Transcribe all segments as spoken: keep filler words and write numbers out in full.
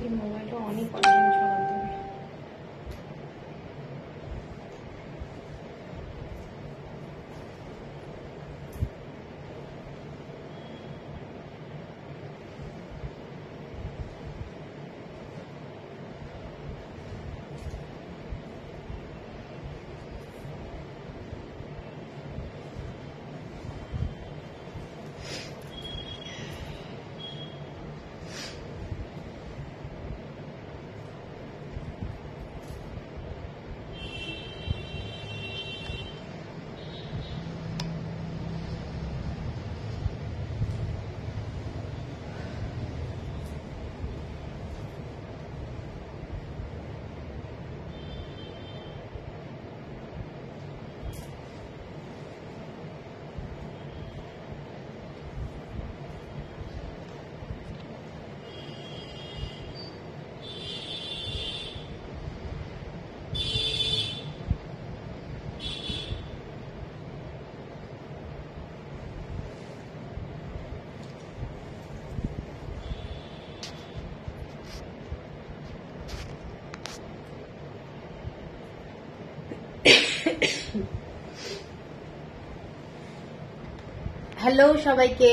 এই মোবাইলটা অনেক অনেক চলতে হ্যালো সবাইকে,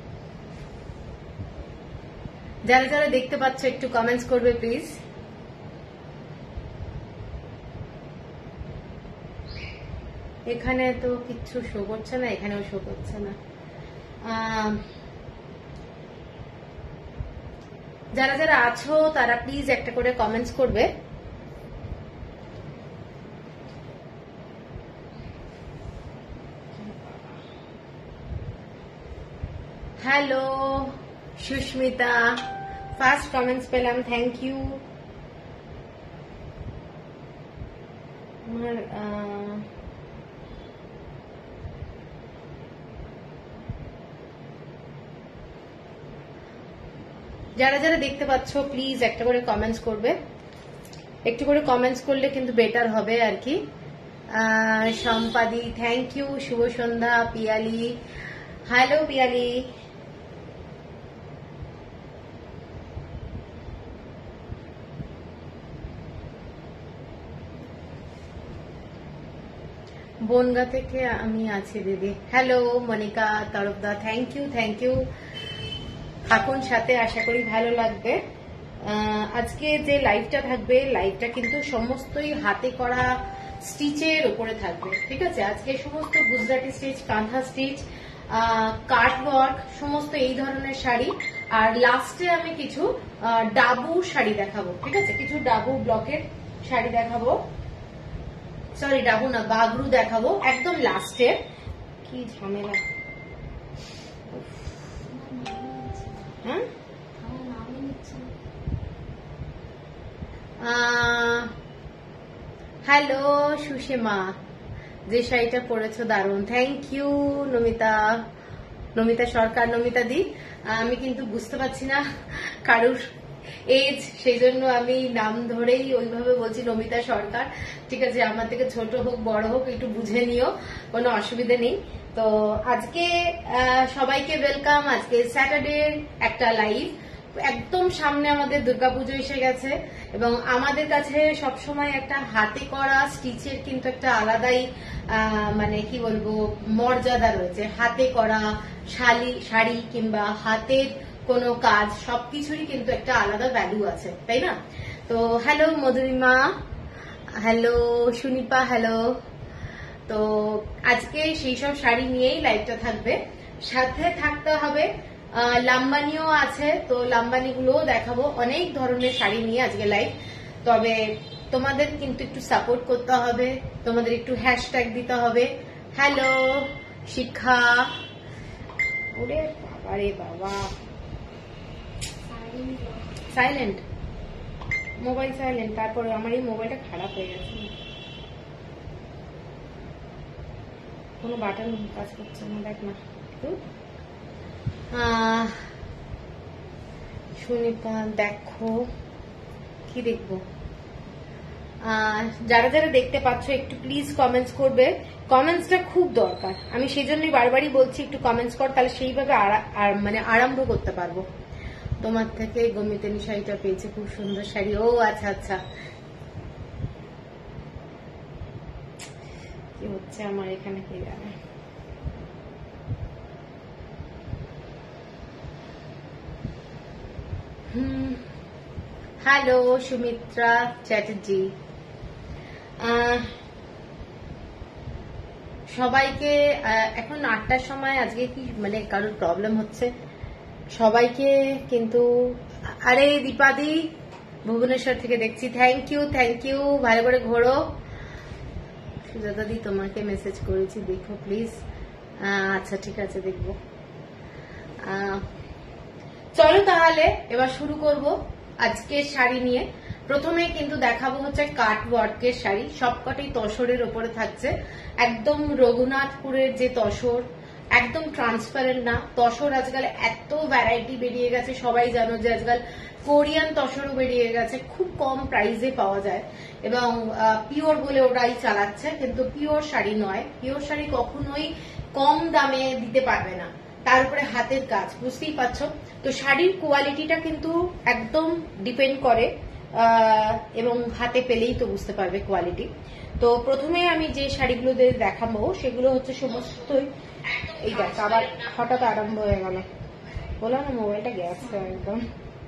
যারা যারা দেখতে পাচ্ছ একটু কমেন্টস করবে প্লিজ। এখানে তো কিচ্ছু শো করছে না, এখানেও শো করছে না। যারা যারা আছো তারা প্লিজ একটা করে কমেন্টস করবে। হ্যালো সুস্মিতা, ফার্স্ট কমেন্টস পেলাম, থ্যাংক ইউ। আমার যারা যারা দেখতে পাচ্ছ প্লিজ একটা করে কমেন্টস করবে, একটু করে কমেন্টস করলে কিন্তু বেটার হবে আর কি। সম্পাদি থ্যাংক ইউ, শুভ সন্ধ্যা। পিয়ালি, হ্যালো পিয়ালি। বনগা থেকে আমি আছি দিদি। Hello Monika Tarafdar, thank you thank you. থাকুন সাথে, আশা করি ভালো লাগবে। আজকে যে লাইভটা থাকবে, লাইভটা কিন্তু সমস্তই হাতে করা স্টিচের উপরে থাকবে, ঠিক আছে। আজকে সমস্ত Gujarati stitch, kantha stitch, cutwork, সমস্ত এই ধরনের শাড়ি। আর লাস্টে আমি কিছু ডাবু শাড়ি দেখাবো, ঠিক আছে। কিছু ডাবু ব্লকের শাড়ি দেখাবো, সরি ডাবু না, বাগরু দেখাবো একদম লাস্টে। কি ঝামেলা। হ্যাঁ হ্যালো সুষেমা, যে শাড়িটা পরেছো দারুণ, থ্যাংক ইউ। নমিতা, নমিতা সরকার, নমিতা দি। আমি কিন্তু বুঝতে পারছি না কারুর এজ, সেই জন্য আমি নাম ধরেই ওইভাবে বলছি নমিতা সরকার, ঠিক আছে। আমার থেকে ছোট হোক বড় হোক একটু বুঝে নিও, কোনো অসুবিধা নেই। তো আজকে সবাইকে ওয়েলকাম। আজকে স্যাটারডে একটা লাইভ, একদম সামনে আমাদের দুর্গাপুজো এসে গেছে এবং আমাদের কাছে সবসময় একটা হাতে করা স্টিচের কিন্তু একটা আলাদাই মানে কি বলবো মর্যাদা রয়েছে। হাতে করা শাড়ি শাড়ি কিংবা হাতের কোনো কাজ, সবকিছুরই কিন্তু একটা আলাদা ভ্যালু আছে, তাই না। তো hello Madhurima, hello Sunipa, hello. তো আজকে সেই সব শাড়ি নিয়েই লাইভটা থাকবে, সাথে থাকতে হবে লাম্বানিও আছে, তো লাম্বানি গুলোও দেখাবো। অনেক ধরনের শাড়ি নিয়ে আজকে লাইভ। তবে তোমাদের কিন্তু একটু সাপোর্ট করতে হবে, তোমাদের একটু হ্যাশট্যাগ দিতে হবে। হ্যালো শিক্ষা, ওরে বাবা রে বাবা, সাইলেন্ট মোবাইল, সাইলেন্ট। তারপরে আমার এই মোবাইলটা খারাপ হয়ে গেছে, কোনো বাটন কাজ করছে না, দেখ না একটু। সুনিপা দেখো, কি দেখবো। যারা যারা দেখতে পাচ্ছ একটু প্লিজ কমেন্টস করবে, কমেন্টসটা খুব দরকার। আমি সেই জন্যই বারবারই বলছি একটু কমেন্টস কর, তাহলে সেইভাবে মানে আরম্ভ করতে পারবো। তোমার থেকে গমিতানি শাড়িটা পেয়েছে, খুব সুন্দর শাড়ি। ও আচ্ছা আচ্ছা, কি হচ্ছে আমার এখানে কে জানে। হুম, হ্যালো সুমিত্রা চ্যাটার্জি। সবাইকে এখন আটটার সময়, আজকে কি মানে কারোর প্রবলেম হচ্ছে সবাইকে কিন্তু। আরে দীপাদি ভুবনেশ্বর থেকে দেখছি, থ্যাংক ইউ থ্যাংক ইউ, ভালো করে ঘোরো। সুজাতাদি তোমাকে মেসেজ করেছি, দেখো প্লিজ। আচ্ছা ঠিক আছে, দেখবো। চলো তাহলে এবার শুরু করব আজকের শাড়ি নিয়ে। প্রথমে কিন্তু দেখাবো হচ্ছে কাট ওয়ার্কের শাড়ি, সবকটাই তসরের ওপরে থাকছে। একদম রঘুনাথপুরের যে তসর, একদম ট্রান্সপারেন্ট না তসর। আজকাল এত ভ্যারাইটি বেরিয়ে গেছে, সবাই জানো যে আজকাল কোরিয়ান তসরও বেরিয়ে গেছে, খুব কম প্রাইসে পাওয়া যায় এবং পিওর বলে ওরাই চালাচ্ছে, কিন্তু পিওর শাড়ি নয়। পিওর শাড়ি কখনোই কম দামে দিতে পারবে না, তার উপরে হাতের কাজ, বুঝতেই পারছো। তো শাড়ির কোয়ালিটিটা কিন্তু একদম ডিপেন্ড করে এবং হাতে পেলেই তো বুঝতে পারবে কোয়ালিটি। তো প্রথমে আমি যে শাড়িগুলো দেখাবো সেগুলো হচ্ছে সমস্তই, এই দেখ আবার হঠাৎ আরম্ভ হয়ে গেল, বলো না মোবাইলটা গেছে একদম।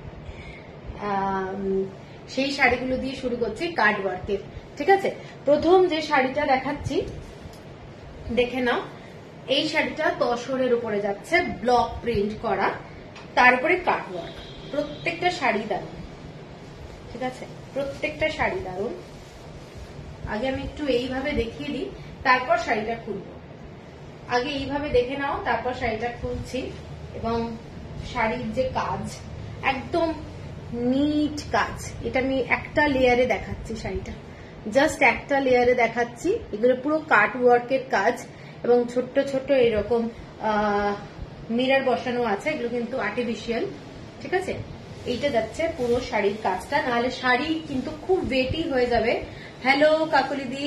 সেই শাড়িগুলো দিয়ে শুরু করছি কাট ওয়ার্কের, ঠিক আছে। প্রথম যে শাড়িটা দেখাচ্ছি দেখে নাও, এই শাড়িটা তসরের উপরে যাচ্ছে, ব্লক প্রিন্ট করা, তারপরে কাট ওয়ার্ক। প্রত্যেকটা শাড়ি দারুন, ঠিক আছে, প্রত্যেকটা শাড়ি দারুন। আগে আমি একটু এইভাবে দেখিয়ে দিই, তারপর শাড়িটা খুলবো। আগে এইভাবে দেখে নাও, তারপর শাড়িটা খুলছি। এবং শাড়ির যে কাজ, একদম নিট কাজ। এটা আমি একটা লেয়ারে দেখাচ্ছি, শাড়িটা জাস্ট একটা লেয়ারে দেখাচ্ছি। এগুলো পুরো কাট ওয়ার্কের কাজ এবং ছোট্ট ছোট্ট এরকম মিরর বসানো আছে, এগুলো কিন্তু আর্টিফিশিয়াল, ঠিক আছে। এইটা যাচ্ছে পুরো শাড়ির কাজটা, নাহলে শাড়ি কিন্তু খুব ওয়েটি হয়ে যাবে। হ্যালো কাকুলিদি,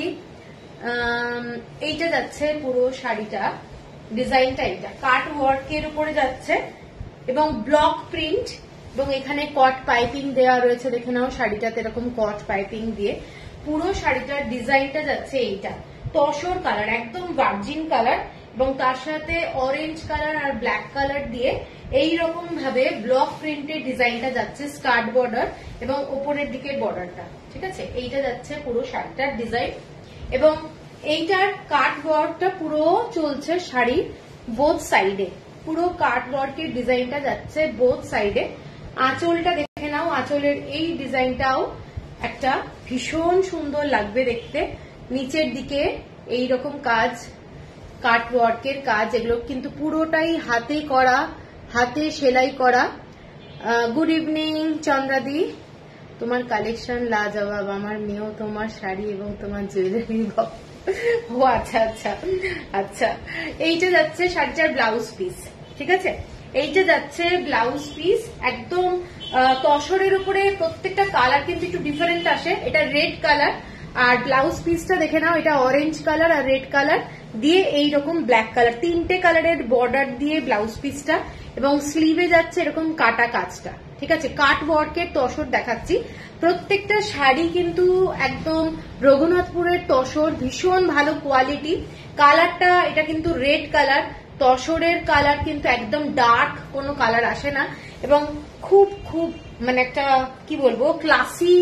এইটা যাচ্ছে পুরো শাড়িটা, ডিজাইনটা এইটা কাট ওয়ার্কের উপরে যাচ্ছে এবং ব্লক প্রিন্ট, এবং এখানে কট পাইপিং দেওয়া রয়েছে, দেখে নাও শাড়িটাতে এরকম কট পাইপিং দিয়ে পুরো শাড়িটার ডিজাইনটা যাচ্ছে এইটা। তসর কালার, একদম ভার্জিন কালার, এবং তার সাথে অরেঞ্জ কালার আর ব্ল্যাক কালার দিয়ে এইরকম ভাবে ব্লক প্রিন্টের ডিজাইনটা যাচ্ছে, স্কার্ট বর্ডার এবং ওপরের দিকে বর্ডারটা, ঠিক আছে। এইটা যাচ্ছে পুরো শাড়িটার ডিজাইন এবং এইটার কাট ওয়ার্কটা পুরো চলছে শাড়ি বোথ সাইডে, পুরো কাট ওয়ার্কের ডিজাইনটা যাচ্ছে বোথ সাইডে। আঁচলটা দেখে নাও, আঁচলের এই ডিজাইনটাও একটা ভীষণ সুন্দর লাগবে দেখতে। নিচের দিকে এইরকম কাজ, কাট ওয়ার্কের কাজ, এগুলো কিন্তু পুরোটাই হাতে করা, হাতে সেলাই করা। গুড ইভিনিং চন্দ্রাদি, তোমার কালেকশন লাজবাব, আমার মেয়েও তোমার শাড়ি এবং তোমার জুয়েলারি। ও আচ্ছা আচ্ছা আচ্ছা, এইটা যাচ্ছে শাড়িটার ব্লাউজ পিস, ঠিক আছে। এইটা যাচ্ছে ব্লাউজ পিস, একদম তসরের উপরে। প্রত্যেকটা কালার কিন্তু একটু ডিফারেন্ট আসে। এটা রেড কালার, আর ব্লাউজ পিসটা দেখে নাও, এটা অরেঞ্জ কালার আর রেড কালার দিয়ে এইরকম ব্ল্যাক কালার, তিনটে কালারের বর্ডার দিয়ে ব্লাউজ পিসটা, এবং স্লিভে যাচ্ছে এরকম কাটা কাজটা, ঠিক আছে। কাট ওয়ার্কের তসর দেখাচ্ছি। প্রত্যেকটা শাড়ি কিন্তু একদম রঘুনাথপুরের তসর, ভীষণ ভালো কোয়ালিটি। কালারটা এটা কিন্তু রেড কালার, তসরের কালার কিন্তু একদম ডার্ক কোনো কালার আসে না, এবং খুব খুব মানে একটা কি বলবো ক্লাসি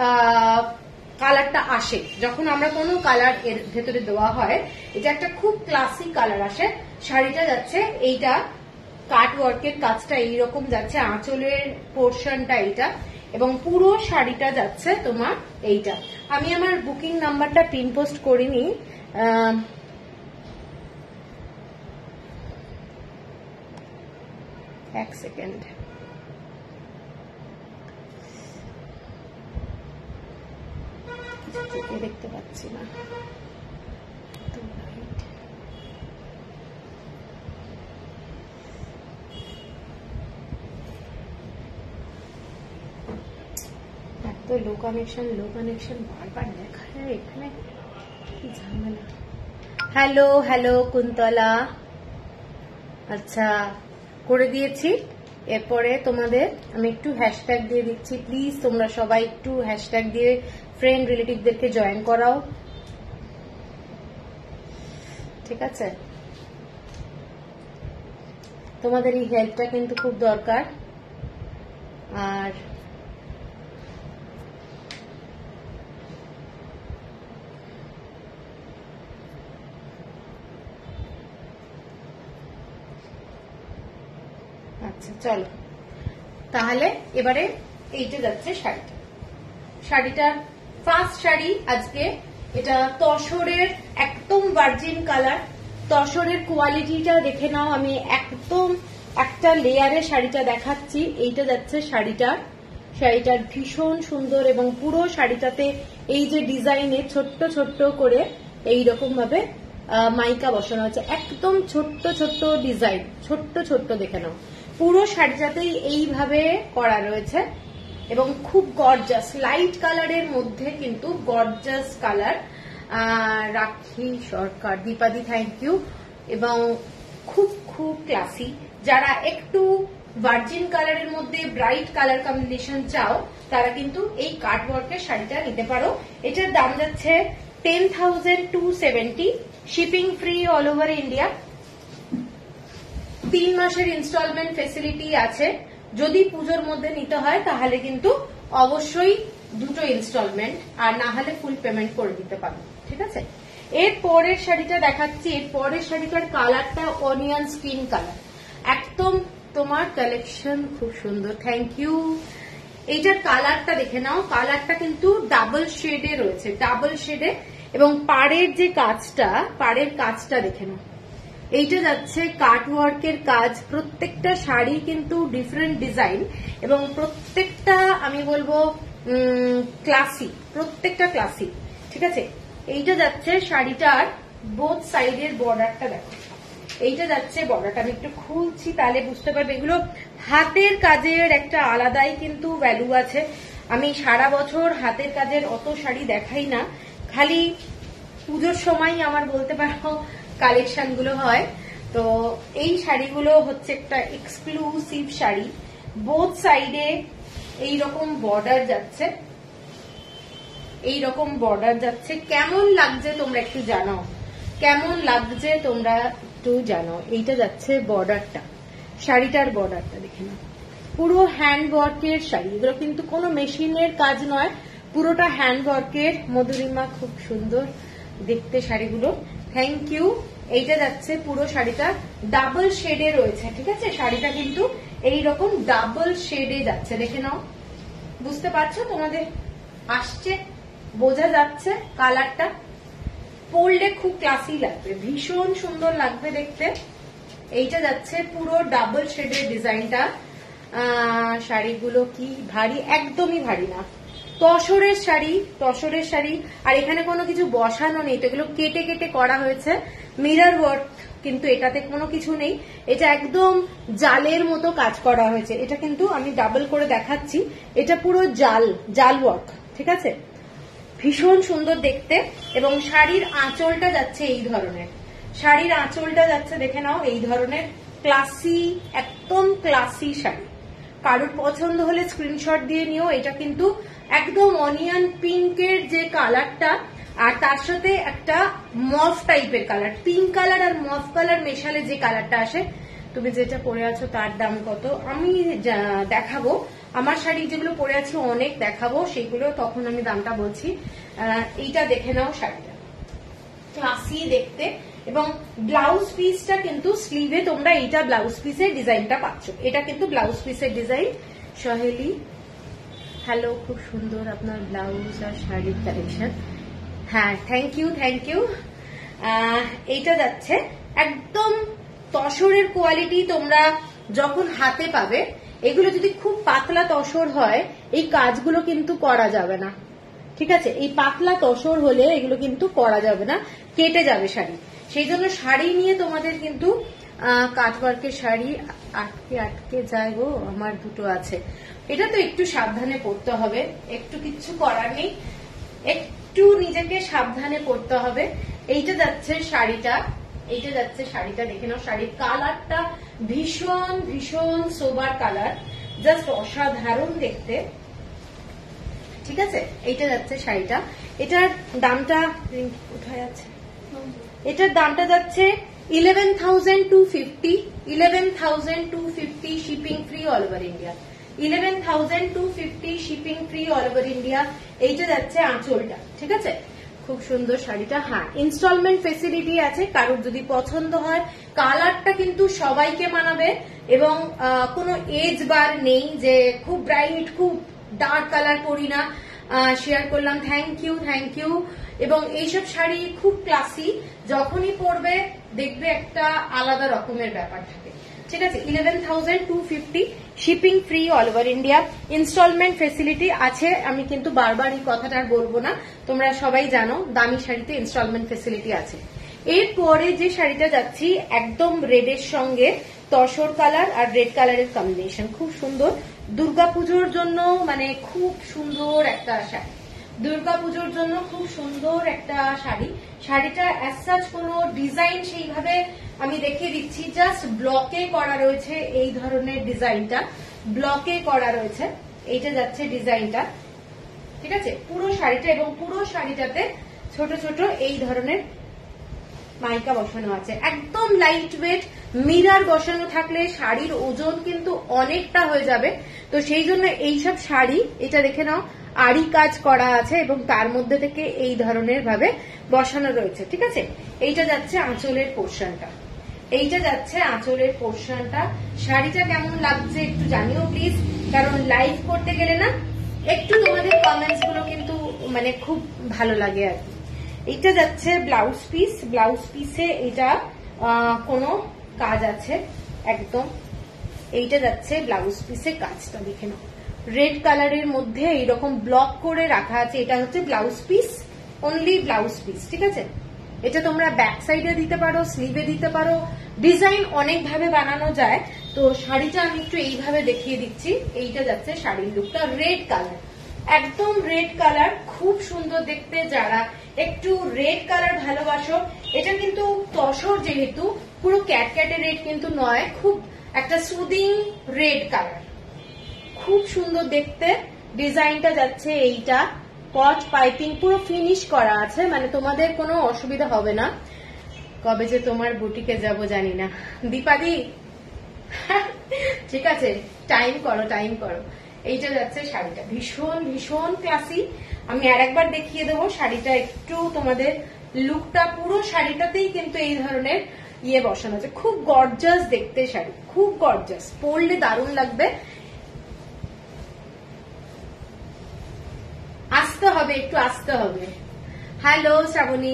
কালারটা আসে যখন আমরা কোনো কালার এর ভেতরে দেওয়া হয়। এটা একটা খুব ক্লাসি কালার আসে। শাড়িটা যাচ্ছে এইটা কাট ওয়ার্কের কাজটা এইরকম যাচ্ছে, আঁচলের পোর্শনটা এইটা, এবং পুরো শাড়িটা যাচ্ছে তোমার এইটা। আমি আমার বুকিং নাম্বারটা পিন পোস্ট করিনি, এক সেকেন্ড। দেখতে পাচ্ছি না, এত লো কানেকশন লো কানেকশন বারবার দেখা যায় এখানে, কি ঝামেলা। হ্যালো হ্যালো কুন্তলা, আচ্ছা করে দিয়েছি। এরপরে তোমাদের আমি একটু হ্যাশট্যাগ দিয়ে দিচ্ছি, প্লিজ তোমরা সবাই একটু হ্যাশট্যাগ দিয়ে ফ্রেন্ড রিলেটিভদেরকে জয়েন করাও, ঠিক আছে? তোমাদের এই হেল্পটা কিন্তু খুব দরকার। আর আচ্ছা চলো তাহলে এবারে এইটা যাচ্ছে শাড়িটা। শাড়িটা ফার্স্ট শাড়ি আজকে, এটা তসরের একদম ভার্জিন কালার। তসরের কোয়ালিটিটা দেখে নাও, আমি একদম একটা লেয়ারে শাড়িটা দেখাচ্ছি। এইটা যাচ্ছে শাড়িটার শাড়িটার ভীষণ সুন্দর এবং পুরো শাড়িটাতে এই যে ডিজাইনে ছোট্ট ছোট্ট করে এইরকম ভাবে মাইকা বসানো আছে, একদম ছোট্ট ছোট্ট ডিজাইন, ছোট্ট ছোট্ট দেখে নাও। পুরো শাড়িটাতেই এইভাবে করা রয়েছে এবং খুব গর্জাস লাইট কালারের মধ্যে কিন্তু গর্জাস কালার। রাখি সরকার, দীপাদি থ্যাংক ইউ। এবং খুব খুব ক্লাসি। যারা একটু ভার্জিন কালারের মধ্যে ব্রাইট কালার কম্বিনেশন চাও তারা কিন্তু এই কাট ওয়ার্কের শাড়িটা নিতে পারো। এটার দাম যাচ্ছে ten thousand two seventy, shipping free all over India. তিন মাসের ইনস্টলমেন্ট ফেসিলিটি আছে। যদি পুজোর মধ্যে নিতে হয় তাহলে কিন্তু অবশ্যই দুটো ইনস্টলমেন্ট, আর না হলে ফুল পেমেন্ট করে দিতে পারো, ঠিক আছে? এর পরের শাড়িটা দেখাচ্ছি। এর পরের শাড়িটার কালারটা অনিয়ন স্কিন কালার, একদম তোমার কালেকশন খুব সুন্দর, থ্যাংক ইউ। এইটার কালারটা দেখে নাও, কালারটা কিন্তু ডাবল শেডে রয়েছে, ডাবল শেডে। এবং পাড়ের যে কাজটা, পাড়ের কাজটা দেখে নাও, এইটা যাচ্ছে কাট ওয়ার্কের কাজ। প্রত্যেকটা শাড়ি কিন্তু ডিফারেন্ট ডিজাইন এবং প্রত্যেকটা আমি বলবো ক্লাসি, প্রত্যেকটা ক্লাসি, ঠিক আছে? এইটা যাচ্ছে শাড়িটার বোথ সাইডের বর্ডারটা দেখো, এইটা যাচ্ছে বর্ডারটা। আমি একটু খুলছি তাহলে বুঝতে পারবে। এগুলো হাতের কাজের একটা আলাদাই কিন্তু ভ্যালু আছে। আমি সারা বছর হাতের কাজের অত শাড়ি দেখাই না, খালি পুজোর সময় আমার বলতে পারো কালেকশন গুলো হয়। তো এই শাড়িগুলো হচ্ছে একটা এক্সক্লুসিভ শাড়ি। বোথ সাইডে এইরকম বর্ডার যাচ্ছে, এইরকম বর্ডার যাচ্ছে। কেমন লাগছে তোমরা একটু জানো, কেমন লাগছে তোমরা একটু জানো। এইটা যাচ্ছে বর্ডারটা, শাড়িটার বর্ডারটা দেখে নাও। পুরো হ্যান্ড ওয়ার্কের শাড়ি, এগুলো কিন্তু কোনো মেশিনের কাজ নয়, পুরোটা হ্যান্ড ওয়ার্কের। মধুরিমা খুব সুন্দর দেখতে শাড়িগুলো, থ্যাংক ইউ। এইটা যাচ্ছে পুরো শাড়িটা ডাবল শেডে রয়েছে, ঠিক আছে? শাড়িটা কিন্তু এইরকম ডাবল শেডে যাচ্ছে, দেখে নাও। বুঝতে পারছো? তোমাদের আসছে, বোঝা যাচ্ছে কালারটা। পরলে খুব ক্লাসি লাগবে, ভীষণ সুন্দর লাগবে দেখতে। এইটা যাচ্ছে পুরো ডাবল শেডের ডিজাইনটা। শাড়িগুলো কি ভারী? একদমই ভারী না, তসরের শাড়ি, তসরের শাড়ি। আর এখানে কোনো কিছু বসানো নেই, তো এগুলো কেটে কেটে করা হয়েছে। মিরর ওয়ার্ক কিন্তু এটাতে কোনো কিছু নেই, এটা একদম জালের মতো কাজ করা হয়েছে। এটা কিন্তু আমি ডাবল করে দেখাচ্ছি, এটা পুরো জাল, জাল ওয়ার্ক, ঠিক আছে? ভীষণ সুন্দর দেখতে। এবং শাড়ির আঁচলটা যাচ্ছে এই ধরনের, শাড়ির আঁচলটা যাচ্ছে দেখে নাও এই ধরনের ক্লাসি, একদম ক্লাসি শাড়ি। কারোর পছন্দ হলে স্ক্রিনশট দিয়ে নিও। এটা কিন্তু একদম অনিয়ন পিঙ্কের যে কালারটা, আর তার সাথে একটা মফ টাইপের কালার, পিঙ্ক কালার আর মফ কালার মেশালে যে কালারটা আসে। তুমি যেটা পরে আছো তার দাম কত আমি দেখাবো, আমার শাড়ি যেগুলো পরে আছি অনেক দেখাবো, সেগুলো তখন আমি দামটা বলছি। এইটা দেখে নাও, শাড়িটা ক্লাসি দেখতে। এবং ব্লাউজ পিসটা কিন্তু স্লিভে তোমরা এইটা ব্লাউজ পিসের ডিজাইনটা পাচ্ছ, এটা কিন্তু ব্লাউজ পিসের ডিজাইন। সহেলি হ্যালো, খুব সুন্দর আপনার ব্লাউজ আর শাড়ির কালেকশন। হ্যাঁ, থ্যাংক ইউ, থ্যাংক ইউ। এইটা যাচ্ছে একদম তসরের কোয়ালিটি। তোমরা যখন হাতে পাবে, এগুলো যদি খুব পাতলা তসর হয় এই কাজগুলো কিন্তু করা যাবে না, ঠিক আছে? এই পাতলা তসর হলে এগুলো কিন্তু করা যাবে না, কেটে যাবে শাড়ি। সেই জন্য শাড়ি নিয়ে তোমাদের কিন্তু কাটওয়ার্কের শাড়ি আটকে আটকে যায় গো, আমার দুটো আছে। এটা তো একটু সাবধানে পড়তে হবে, একটু কিচ্ছু করার নেই, একটু নিজেকে সাবধানে পড়তে হবে। এইটা যাচ্ছে শাড়িটা, এইটা যাচ্ছে শাড়িটা, দেখে নাও শাড়ির কালারটা ভীষণ ভীষণ সোবার কালার, জাস্ট অসাধারণ দেখতে। ঠিক আছে, এইটা যাচ্ছে শাড়িটা। এটার দামটা কোথায় আছে, এটার দামটা যাচ্ছে eleven thousand two fifty, eleven thousand two fifty shipping free all over India, eleven thousand two fifty shipping free all over India. এইটা যাচ্ছে আঁচলটা। ঠিক আছে, খুব সুন্দর শাড়িটা। হ্যাঁ, ইনস্টলমেন্ট ফেসিলিটি আছে, কারোর যদি পছন্দ হয়। কালারটা কিন্তু সবাইকে মানাবে এবং কোনো এজ বার নেই যে খুব ব্রাইট খুব ডার্ক কালার করি না। শেয়ার করলাম, থ্যাংক ইউ থ্যাংক ইউ। এবং এইসব শাড়ি খুব ক্লাসি, যখনই পরবে দেখবে একটা আলাদা রকমের ব্যাপার থাকে। ঠিক আছে, eleven thousand two fifty shipping free all over India, instalment facility আছে। আমি কিন্তু বারবার এই কথাটা আর বলবো না, তোমরা সবাই জানো দামি শাড়িতে ইনস্টলমেন্ট ফেসিলিটি আছে। এরপরে যে শাড়িটা যাচ্ছি একদম রেডের সঙ্গে তসর কালার আর রেড কালারের কম্বিনেশন, খুব সুন্দর। দুর্গাপুজোর জন্য মানে খুব সুন্দর একটা শাড়ি, দুর্গাপুজোর জন্য খুব সুন্দর একটা শাড়ি। শাড়িটা অ্যাজ সাচ কোনো ডিজাইন সেইভাবে আমি দেখিয়ে দিচ্ছি, জাস্ট ব্লকে করা রয়েছে। এই ধরনের ডিজাইনটা ব্লকে করা রয়েছে, এইটা যাচ্ছে ডিজাইনটা। ঠিক আছে, পুরো শাড়িটা এবং পুরো শাড়িটাতে ছোট ছোট এই ধরনের মাইকা বসানো আছে, একদম লাইট ওয়েট। মিরার বসানো থাকলে শাড়ির ওজন কিন্তু অনেকটা হয়ে যাবে, তো সেই জন্য এইসব শাড়ি, এটা দেখে নাও আড়ি কাজ করা আছে এবং তার মধ্যে থেকে এই ধরনের ভাবে বসানো রয়েছে। ঠিক আছে, এইটা যাচ্ছে আঁচলের পোর্শনটা, এইটা যাচ্ছে আঁচলের পোর্শনটা। শাড়িটা কেমন লাগছে একটু জানিও প্লিজ, কারণ লাইভ করতে গেলে না একটু তোমাদের কমেন্টস গুলো কিন্তু মানে খুব ভালো লাগে আর কি। এইটা যাচ্ছে ব্লাউজ পিস, ব্লাউজ পিসে এটা কোনো কাজ আছে একদম। এইটা যাচ্ছে ব্লাউজ পিসে কাজটা, দেখে নাও রেড কালারের মধ্যে এইরকম ব্লক করে রাখা আছে। এটা হচ্ছে blouse piece, only blouse piece. ঠিক আছে, এটা তোমরা ব্যাক সাইডে দিতে পারো, স্লিভে দিতে পারো, ডিজাইন অনেক ভাবে বানানো যায়। তো শাড়িটা আমি একটু এইভাবে দেখিয়ে দিচ্ছি। এইটা যাচ্ছে শাড়ির লুকটা, রেড কালার, একদম রেড কালার, খুব সুন্দর দেখতে। যারা একটু রেড কালার ভালোবাসো, এটা কিন্তু তসর যেহেতু পুরো ক্যাটক্যাটে রেড কিন্তু নয়, খুব একটা সুদিং রেড কালার, খুব সুন্দর দেখতে। ডিজাইনটা যাচ্ছে এইটা, কট পাইপিং পুরো ফিনিশ করা আছে, মানে তোমাদের কোনো অসুবিধা হবে না। কবে যে তোমার বুটিকে যাব জানি না দীপাদি, ঠিক আছে টাইম করো টাইম করো। এইটা যাচ্ছে শাড়িটা, ভীষণ ভীষণ ক্লাসি। আমি আর একবার দেখিয়ে দেবো শাড়িটা, একটু তোমাদের লুকটা। পুরো শাড়িটাতেই কিন্তু এই ধরনের ইয়ে বসানো আছে, খুব গর্জাস দেখতে শাড়ি, খুব গর্জাস, পরলে দারুণ লাগবে। আসতে হবে, একটু আসতে হবে। হ্যালো শ্রাবণী,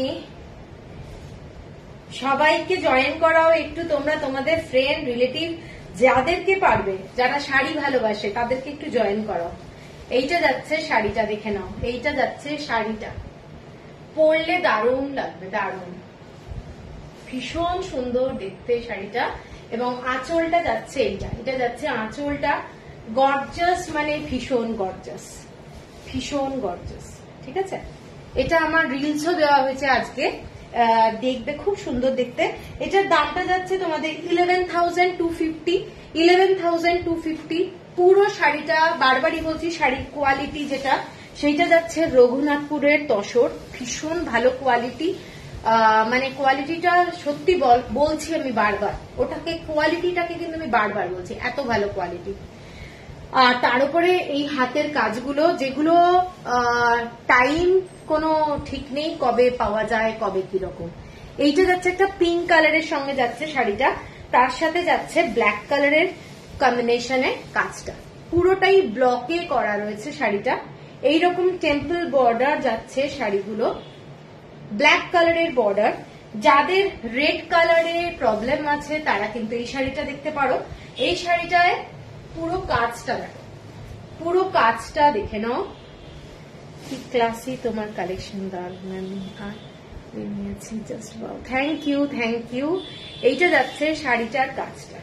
সবাইকে জয়েন করাও একটু তোমরা, তোমাদের ফ্রেন্ড রিলেটিভ যাদেরকে পারবে, যারা শাড়ি ভালোবাসে তাদেরকে একটু জয়েন করো। এইটা যাচ্ছে শাড়িটা, দেখে নাও এইটা যাচ্ছে শাড়িটা, পরলে দারুণ লাগবে, দারুণ, ভীষণ সুন্দর দেখতে শাড়িটা। এবং আঁচলটা যাচ্ছে এইটা, এটা যাচ্ছে আঁচলটা, গর্জাস, মানে ভীষণ গর্জাস, ভীষণ গর্জাস। ঠিক আছে, এটা আমার রিলসও দেওয়া হয়েছে আজকে, দেখবে খুব সুন্দর দেখতে। এটার দামটা যাচ্ছে তোমাদের eleven thousand two fifty, eleven thousand two fifty. পুরো শাড়িটা, বারবারই বলছি, শাড়ির কোয়ালিটি যেটা সেইটা যাচ্ছে রঘুনাথপুরের তসর, ভীষণ ভালো কোয়ালিটি। মানে কোয়ালিটিটা সত্যি বলছি আমি বারবার, ওটাকে কোয়ালিটিটাকে কিন্তু আমি বারবার বলছি, এত ভালো কোয়ালিটি। আর তার উপরে এই হাতের কাজগুলো, যেগুলো টাইম কোনো ঠিক নেই কবে পাওয়া যায়, কবে কিরকম। এইটা যাচ্ছে একটা পিঙ্ক কালারের সঙ্গে যাচ্ছে শাড়িটা, তার সাথে যাচ্ছে ব্ল্যাক কালারের কম্বিনেশনে কাজটা, পুরোটাই ব্লকে করা রয়েছে শাড়িটা। এইরকম টেম্পল বর্ডার যাচ্ছে শাড়িগুলো, ব্ল্যাক কালারের বর্ডার। যাদের রেড কালারের প্রবলেম আছে তারা কিন্তু এই শাড়িটা দেখতে পারো। এই শাড়িটায় পুরো কাজটা দেখো, পুরো কাজটা দেখে নাও, কি ক্লাসি তোমার কালেকশন, দারুণ। Just wow, thank you thank you. এইটা যাচ্ছে শাড়িটার কাজটা,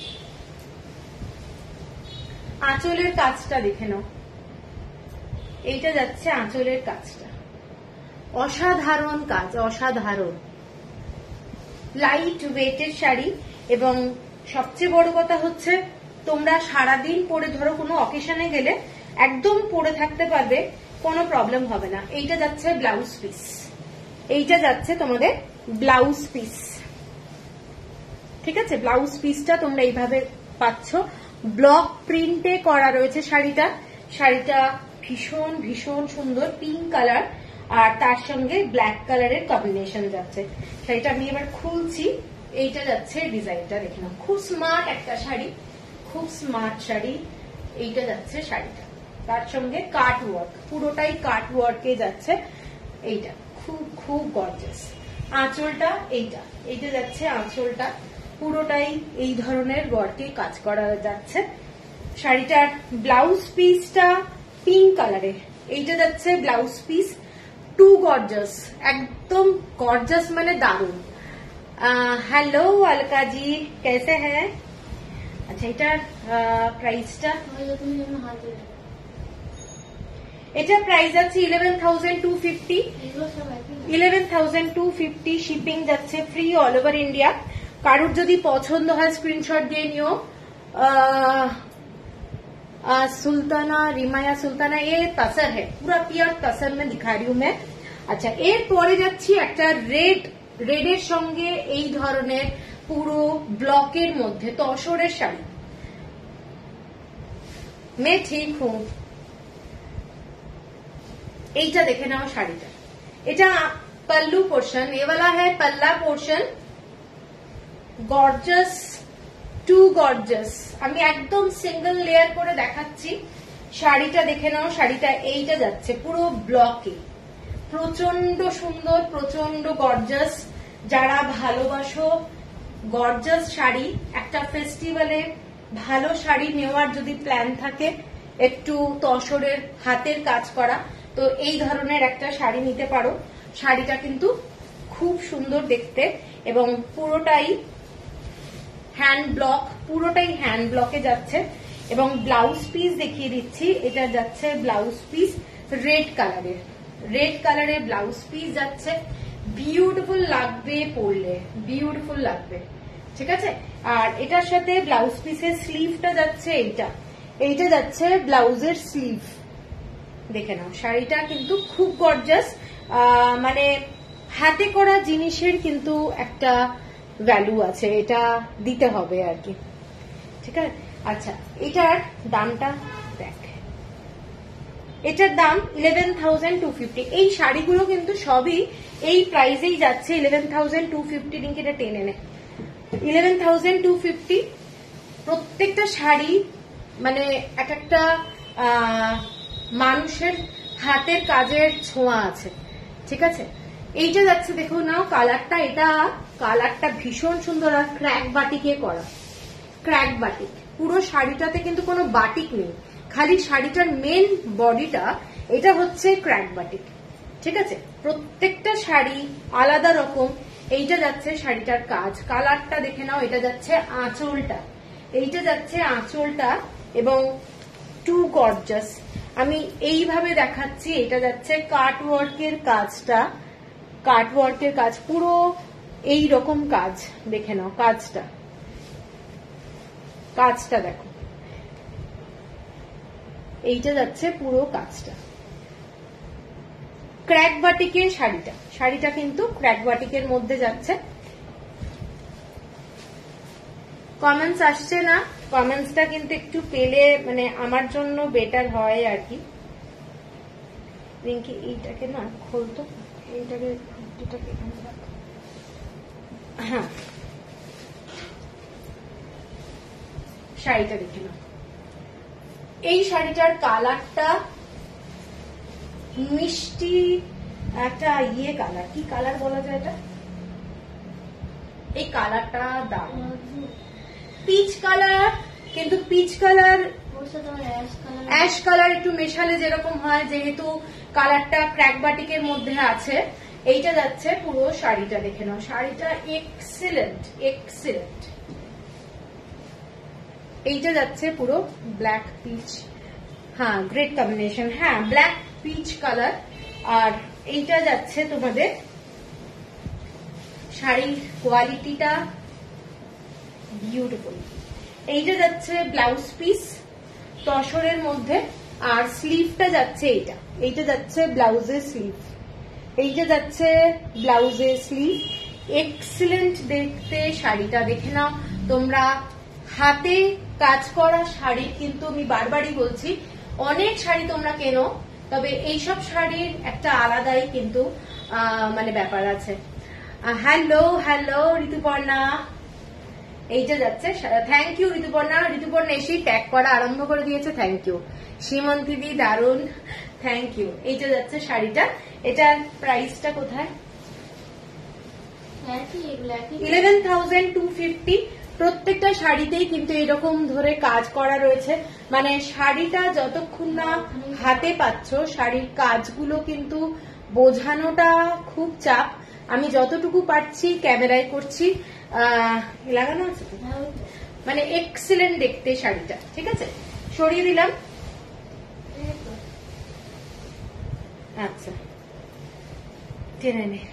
আঁচলের কাজটা দেখে নাও, এইটা যাচ্ছে আঁচলের কাজটা, অসাধারণ কাজ, অসাধারণ। লাইট ওয়েটের শাড়ি, এবং সবচেয়ে বড় কথা হচ্ছে তোমরা সারাদিন পরে ধরো কোনো অকেশনে গেলে একদম পরে থাকতে পারবে, কোনো প্রবলেম হবে না। এইটা যাচ্ছে ব্লাউজ পিস, এইটা যাচ্ছে তোমাদের ব্লাউজ পিস, ঠিক আছে। ব্লাউজ পিসটা তোমরা এইভাবে পাচ্ছ, ব্লক প্রিন্টে করা রয়েছে শাড়িটা। শাড়িটা ভীষণ ভীষণ সুন্দর, পিঙ্ক কালার আর তার সঙ্গে ব্ল্যাক কালারের কম্বিনেশন যাচ্ছে। শাড়িটা আমি এবার খুলছি, এইটা যাচ্ছে ডিজাইনটা দেখে নাও, খুব স্মার্ট একটা শাড়ি, খুব স্মার্ট শাড়ি। এইটা যাচ্ছে শাড়িটা, তার সঙ্গে কাট ওয়ার্ক, পুরোটাই কাট ওয়ার্কে যাচ্ছে। এইটা খুব খুব গর্জাস। আঁচলটা এইটা, এইটা যাচ্ছে আঁচলটা, পুরোটাই এই ধরনের ওয়ার্কে কাজ করা যাচ্ছে। শাড়িটার ব্লাউজ পিসটা পিঙ্ক কালারের, এইটা যাচ্ছে ব্লাউজ পিস, টু গর্জাস, একদম গর্জাস মানে দারুণ। हेलो अलका जी, कैसे हैं? अच्छा এটার প্রাইসটা, এটা প্রাইস আছে eleven thousand two fifty, eleven thousand two fifty, shipping যাচ্ছে ফ্রি অল ওভার ইন্ডিয়া। কারোর যদি পছন্দ হয় স্ক্রিনশট দিয়ে নিও। सुल्ताना, रिमाया सुल्ताना, ये तसर है, पूरा प्योर तसर में दिखा रही हूं मैं। আচ্ছা, এর পরে যাচ্ছি একটা রেড, রেডের সঙ্গে এই ধরনের পুরো ব্লকের মধ্যে তসরের শাড়ি। मैं ठीक हूं। এইটা দেখে নাও শাড়িটা, এটা पल्लू पोर्शन, ये वाला है पल्ला पोर्शन, গর্জাস, টু গর্জাস। আমি একদম সিঙ্গেল লেয়ার করে দেখাচ্ছি, শাড়িটা দেখে নাও। শাড়িটা এইটা যাচ্ছে পুরো ব্লকে, প্রচন্ড সুন্দর, প্রচন্ড গর্জাস। যারা ভালোবাসো গর্জাস শাড়ি, একটা ফেস্টিভ্যালে ভালো শাড়ি নেওয়ার যদি প্ল্যান থাকে, একটু তসরের হাতের কাজ করা, তো এই ধরনের একটা শাড়ি নিতে পারো। শাড়িটা কিন্তু খুব সুন্দর দেখতে, এবং পুরোটাই হ্যান্ড ব্লক, পুরোটাই হ্যান্ড ব্লকে যাচ্ছে। এবং ব্লাউজ পিস দেখিয়ে দিচ্ছি, এটা যাচ্ছে ব্লাউজ পিস রেড কালারের, রেড কালারের ব্লাউজ পিস যাচ্ছে। বিউটিফুল লাগবে পরলে, বিউটিফুল লাগবে, ঠিক আছে। আর এটার সাথে ব্লাউজ পিসের স্লিভটা যাচ্ছে এইটা, এইটা যাচ্ছে ব্লাউজের স্লিভ, দেখে নাও। শাড়িটা কিন্তু খুব গর্জাস, মানে হাতে করা জিনিসের কিন্তু একটা ভ্যালু আছে, এটা দিতে হবে আর কি, ঠিক আছে। আচ্ছা, এটার দামটা দেখ, এটার দাম ইলেভেন থাউজেন্ড টু ফিফটি। এই শাড়িগুলো কিন্তু সবই এই প্রাইসেই যাচ্ছে, eleven thousand two fifty. Link এটা টেনে নে, ইলেভেন থাউজেন্ড টু ফিফটি। প্রত্যেকটা শাড়ি মানে এক একটা মানুষের হাতের কাজের ছোঁয়া আছে, ঠিক আছে। এইটা যাচ্ছে দেখো নাও কালারটা, এটা কালারটা ভীষণ সুন্দর, আর ক্র্যাক বাটিকে করা, ক্র্যাক বাটিক। পুরো শাড়িটাতে কিন্তু কোনো বাটিক নেই, খালি শাড়িটার মেন বডিটা, এটা হচ্ছে ক্র্যাক বাটিক, ঠিক আছে। প্রত্যেকটা শাড়ি আলাদা রকম। এইটা যাচ্ছে শাড়িটার কাজ, কালারটা দেখে নাও। এটা যাচ্ছে আঁচলটা, এইটা যাচ্ছে আঁচলটা, এবং টু গর্জাস। আমি এইভাবে দেখাচ্ছি, এটা যাচ্ছে কাট ওয়ার্কের কাজটা, কাট ওয়ার্কের কাজ, পুরো এই রকম কাজ দেখে নাও। কাজটা, কাজটা দেখো, এইটা যাচ্ছে পুরো কাজটা। ক্র্যাক বাটিকের শাড়িটা, শাড়িটা কিন্তু ক্র্যাক বাটিকের মধ্যে যাচ্ছে। কমেন্টস আসছে না, কমেন্টসটা কিন্তু একটু পেলে মানে আমার জন্য বেটার হয় আর কি। রিঙ্কি এইটাকে না খুলতো, এইটাকে এটাকে হ্যাঁ, শাড়িটা দেখে নাও। এই শাড়িটার কালারটা মিষ্টি একটা ইয়ে কালার, কি কালার বলা যায় এটা, এই কালারটা দারুণ, পিচ কালার, কিন্তু পিচ কালার অ্যাশ কালার একটু মেশালে যেরকম হয়, যেহেতু কালারটা ক্র্যাক বাটিকের মধ্যে আছে। এইটা যাচ্ছে পুরো শাড়িটা দেখে নাও, শাড়িটা এক্সিলেন্ট, এক্সিলেন্ট। এইটা যাচ্ছে পুরো ব্ল্যাক পিচ, হ্যাঁ গ্রেট কম্বিনেশন, হ্যাঁ ব্ল্যাক পিচ কালার। আর এইটা যাচ্ছে তোমাদের শাড়ির কোয়ালিটিটা বিউটিফুল। এইটা যাচ্ছে ব্লাউজ পিস তসরের মধ্যে, আর স্লিভটা যাচ্ছে এইটা, এইটা যাচ্ছে ব্লাউজের স্লিভ, এইটা যাচ্ছে ব্লাউজের স্লিভ। এক্সিলেন্ট দেখতে শাড়িটা, দেখে নাও তোমরা। হাতে কাজ করা শাড়ি, কিন্তু আমি বারবারই বলছি অনেক শাড়ি তোমরা কেনো, তবে এইসব শাড়ির একটা আলাদাই কিন্তু মানে ব্যাপার আছে। হ্যালো হ্যালো ঋতুপর্ণা, এইটা যাচ্ছে। Thank you Rituparna. ঋতুপর্ণা এসেই ট্যাগ করা আরম্ভ করে দিয়েছে, থ্যাংক ইউ। সীমন্তিদি দারুন, থ্যাংক ইউ। এইটা যাচ্ছে শাড়িটা। এটার প্রাইসটা কোথায়? Eleven thousand two fifty. প্রত্যেকটা শাড়িতেই কিন্তু এরকম ধরে কাজ করা রয়েছে, মানে শাড়িটা যতক্ষণ না হাতে পাচ্ছ শাড়ির কাজগুলো কিন্তু বোঝানোটা খুব চাপ। আমি যতটুকু পারছি ক্যামেরায় করছি। লাগানো আছে মানে এক্সিলেন্ট দেখতে শাড়িটা, ঠিক আছে, সরিয়ে দিলাম। আচ্ছা টেনে নে।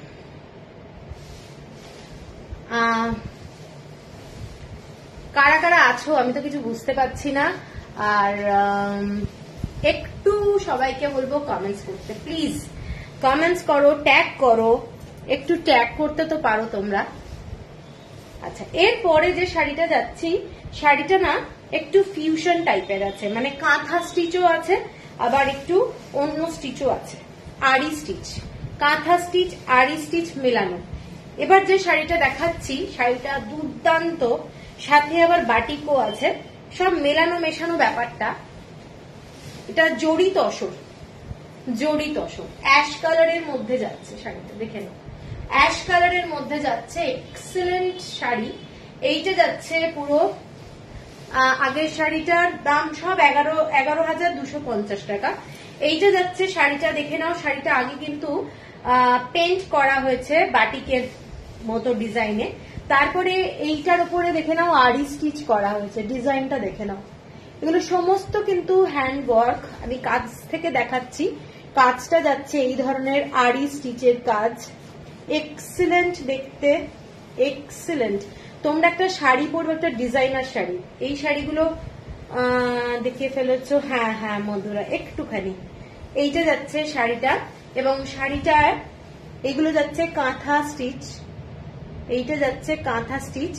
কারা কারা আছো আমি তো কিছু বুঝতে পারছি না, আর একটু সবাইকে বলবো কমেন্টস করতে, প্লিজ কমেন্টস করো, ট্যাগ করো, একটু ট্যাগ করতে তো পারো তোমরা। আচ্ছা, এরপরে যে শাড়িটা যাচ্ছি, শাড়িটা না একটু ফিউশন টাইপের আছে, মানে কাঁথা স্টিচও আছে, আবার একটু অন্য স্টিচও আছে, আড়ি স্টিচ, কাঁথা স্টিচ আড়ি স্টিচ মেলানো। এবার যে শাড়িটা দেখাচ্ছি শাড়িটা দুর্দান্ত, সাথে আবার বাটিকও আছে, সব মেলানো মেশানো ব্যাপারটা। এটা জড়ি তসর, জড়ি তসর অ্যাশ কালারের মধ্যে যাচ্ছে শাড়িটা, দেখে নাও অ্যাশ কালারের মধ্যে যাচ্ছে, এক্সিলেন্ট শাড়ি। এইটা যাচ্ছে পুরো, আগের শাড়িটার দাম সব এগারো এগারো হাজার দুশো পঞ্চাশ টাকা। এইটা যাচ্ছে শাড়িটা, দেখে নাও শাড়িটা আগে কিন্তু পেন্ট করা হয়েছে বাটিকের মতো ডিজাইনে, তারপরে এইটার উপরে দেখে নাও আড়ি স্টিচ করা হয়েছে, ডিজাইনটা দেখে নাও। এগুলো সমস্ত কিন্তু হ্যান্ড ওয়ার্ক, আমি কাজ থেকে দেখাচ্ছি। কাজটা যাচ্ছে এই ধরনের আড়ি স্টিচের কাজ, এক্সিলেন্ট দেখতে, এক্সিলেন্ট। তোমরা একটা শাড়ি পরবে, একটা ডিজাইনার শাড়ি, এই শাড়িগুলো দেখিয়ে ফেলেছো। হ্যাঁ হ্যাঁ মধুরা একটুখানি। এইটা যাচ্ছে শাড়িটা, এবং শাড়িটার এইগুলো যাচ্ছে কাঁথা স্টিচ, এইটা যাচ্ছে কাঁথা স্টিচ,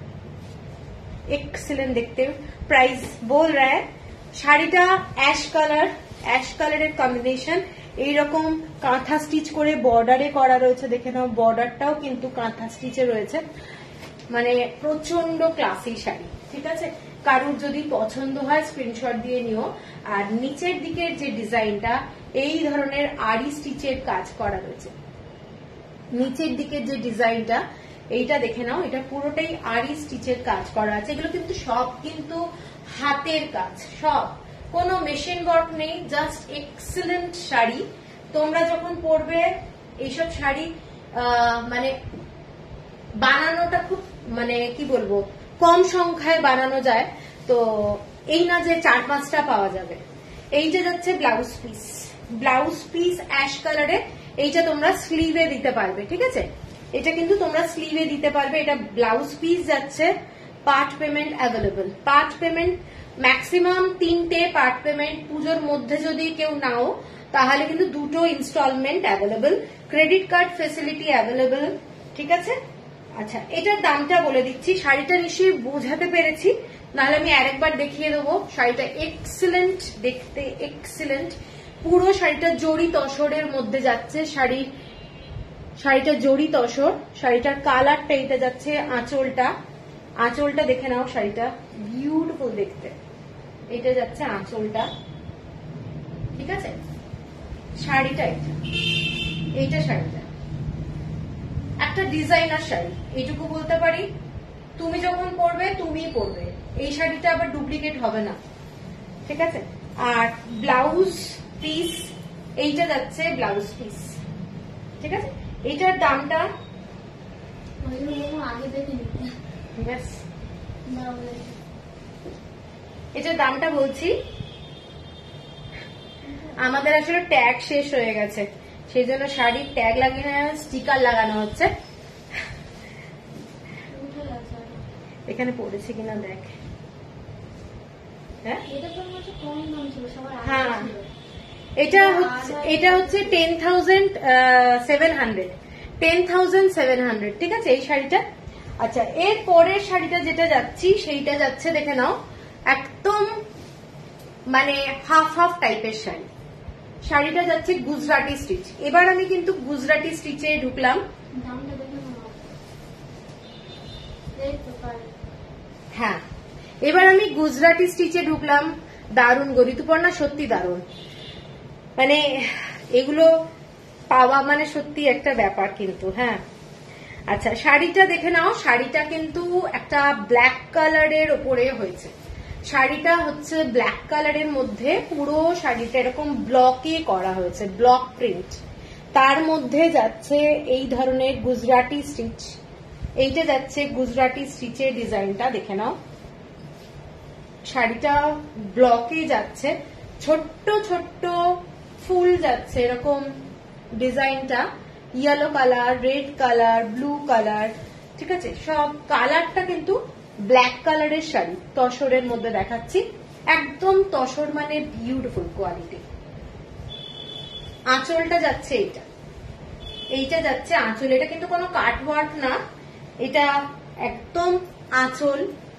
এক্সিলেন্ট দেখতে। প্রাইস বল রা শাড়িটা অ্যাশ কালার, অ্যাশ কালারের কম্বিনেশন, এইরকম কাঁথা স্টিচ করে বর্ডারে করা রয়েছে, দেখে নাও বর্ডারটাও কিন্তু কাঁথা স্টিচে রয়েছে, মানে প্রচন্ড ক্লাসি শাড়ি, ঠিক আছে। কারুর যদি পছন্দ হয় স্ক্রিনশট দিয়ে নিও। আর নিচের দিকের যে ডিজাইনটা এই ধরনের আড়ি স্টিচের কাজ করা রয়েছে, নিচের দিকের যে ডিজাইনটা এইটা দেখে নাও, এটা পুরোটাই আড়ি স্টিচের কাজ করা আছে। এগুলো কিন্তু সব কিন্তু হাতের কাজ, সব কোনো মেশিন ওয়ার্ক নেই, জাস্ট এক্সিলেন্ট শাড়ি। তোমরা যখন পরবে এইসব শাড়ি মানে বানানোটা খুব মানে কি বলবো কম সংখ্যায় বানানো যায়, তো এই না যে চার পাঁচটা পাওয়া যাবে। এইটা যাচ্ছে blouse piece, blouse piece ash কালারে, এইটা তোমরা স্লিভে দিতে পারবে, ঠিক আছে, এটা কিন্তু তোমরা স্লিভে দিতে পারবে। এটা ব্লাউজ পিস যাচ্ছে, part payment available, part payment maximum তিনটে পার্ট পেমেন্ট, পুজোর মধ্যে যদি কেউ নাও তাহলে কিন্তু দুটো instalment available, credit card facility available, ঠিক আছে। আচ্ছা, এটার দামটা বলে দিচ্ছি, শাড়িটা নিশ্চয়ই বোঝাতে পেরেছি, নাহলে আমি আরেকবার দেখিয়ে দেবো। শাড়িটা এক্সিলেন্ট দেখতে, এক্সিলেন্ট, পুরো শাড়িটা জড়ি তসরের মধ্যে যাচ্ছে, শাড়ির শাড়িটা জড়ি তসর, শাড়িটার কালারটা এইটা যাচ্ছে, আঁচলটা, আঁচলটা দেখে নাও, শাড়িটা বিউটিফুল দেখতে, এটা যাচ্ছে আঁচলটা, ঠিক আছে। শাড়িটা এটা, এইটা শাড়িটা একটা ডিজাইনার শাড়ি, এইটুকু বলতে পারি। তুমি যখন পরবে তুমিই পরবে, এই শাড়িটা আবার ডুপ্লিকেট হবে না, ঠিক আছে। আর ব্লাউজ পিস এইটা যাচ্ছে ব্লাউজ পিস, ঠিক আছে। এইটার দামটা আগে দেখে নিতে, এটার দামটা বলছি, আমাদের আসলে ট্যাগ শেষ হয়ে গেছে, সেই জন্য শাড়ির ট্যাগ লাগিয়ে স্টিকার লাগানো হচ্ছে। এখানে পড়েছে কিনা দেখ। হ্যাঁ হ্যাঁ এটা হচ্ছে এটা হচ্ছে ten thousand seven hundred ten thousand seven hundred ঠিক আছে এই শাড়িটা। আচ্ছা এর পরের শাড়িটা যেটা যাচ্ছি সেইটা যাচ্ছে দেখে নাও একদম মানে হাফ হাফ টাইপের শাড়ি। শাড়িটা যাচ্ছে গুজরাটি স্টিচ। এবার আমি কিন্তু গুজরাটি স্টিচে ঢুকলাম। হ্যাঁ এবার আমি গুজরাটি স্টিচে ঢুকলাম। দারুণ গো ঋতুপর্ণা, সত্যি দারুণ, মানে এগুলো পাওয়া মানে সত্যি একটা ব্যাপার কিন্তু। হ্যাঁ আচ্ছা শাড়িটা দেখে নাও, শাড়িটা কিন্তু একটা ব্ল্যাক কালারের ওপরে হয়েছে। শাড়িটা হচ্ছে ব্ল্যাক কালারের মধ্যে পুরো শাড়িটা এরকম ব্লকে করা হয়েছে, ব্লক প্রিন্ট। তার মধ্যে যাচ্ছে এই ধরনের গুজরাটি স্টিচ। এইটা যাচ্ছে গুজরাটি স্টিচের ডিজাইনটা দেখে নাও। শাড়িটা ব্লকে যাচ্ছে, ছোট্ট ছোট্ট ফুল যাচ্ছে এরকম ডিজাইনটা, yellow colour, red colour, blue colour, ঠিক আছে সব কালারটা কিন্তু ব্ল্যাক কালারের শাড়ি। তসরের মধ্যে দেখাচ্ছি, একদম তসর মানে বিউটিফুল কোয়ালিটি। আঁচলটা যাচ্ছে এইটা, এইটা যাচ্ছে আঁচল। এটা কিন্তু কোনো কাট ওয়ার্ক না, এটা একদম আঁচল।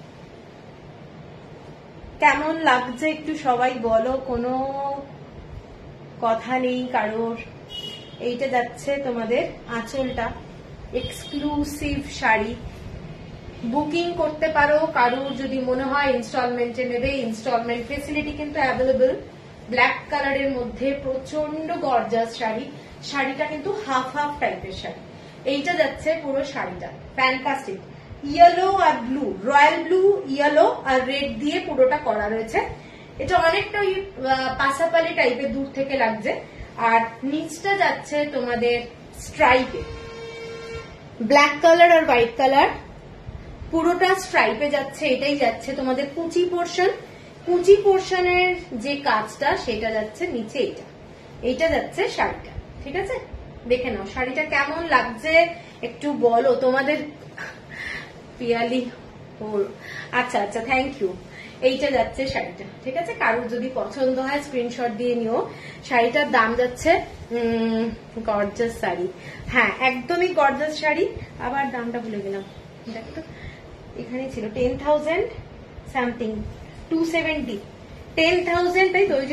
কেমন লাগছে একটু সবাই বলো, কোনো কথা নেই কারোর। এইটা যাচ্ছে তোমাদের আঁচলটা, এক্সক্লুসিভ শাড়ি। বুকিং করতে পারো কারোর যদি মনে হয় ইনস্টলমেন্টে নেবে, ইনস্টলমেন্ট ফেসিলিটি কিন্তু অ্যাভেলেবল। ব্ল্যাক কালারের মধ্যে প্রচন্ড গর্জাস শাড়ি। শাড়িটা কিন্তু হাফ হাফ টাইপের শাড়ি। এইটা যাচ্ছে পুরো শাড়িটা ফ্যান্টাস্টিক, ইয়েলো আর ব্লু, রয়্যাল ব্লু, ইয়েলো আর রেড দিয়ে পুরোটা করা রয়েছে। এটা অনেকটা ওই পাসাপালি টাইপের দূর থেকে লাগছে। আর নিচটা যাচ্ছে তোমাদের স্ট্রাইপে, ব্ল্যাক কালার আর হোয়াইট কালার পুরোটা স্ট্রাইপে যাচ্ছে। এটাই যাচ্ছে তোমাদের কুচি পোর্শন। কুচি পোর্শনের যে কাজটা সেটা যাচ্ছে নিচে। এইটা এইটা যাচ্ছে শাড়িটা, ঠিক আছে দেখে নাও শাড়িটা কেমন লাগছে একটু বলো তোমাদের। পিয়ালি আচ্ছা আচ্ছা থ্যাংক ইউ। এইটা যাচ্ছে শাড়িটা, ঠিক আছে কারোর যদি পছন্দ হয় স্ক্রিনশট দিয়ে নিও। শাড়িটার দাম যাচ্ছে গর্জাস শাড়ি, হ্যাঁ একদমই গর্জাস শাড়ি। আবার দামটা ভুলে গেলাম, দেখো এখানে ছিল ten thousand something, two seventy ten thousand তাই তো,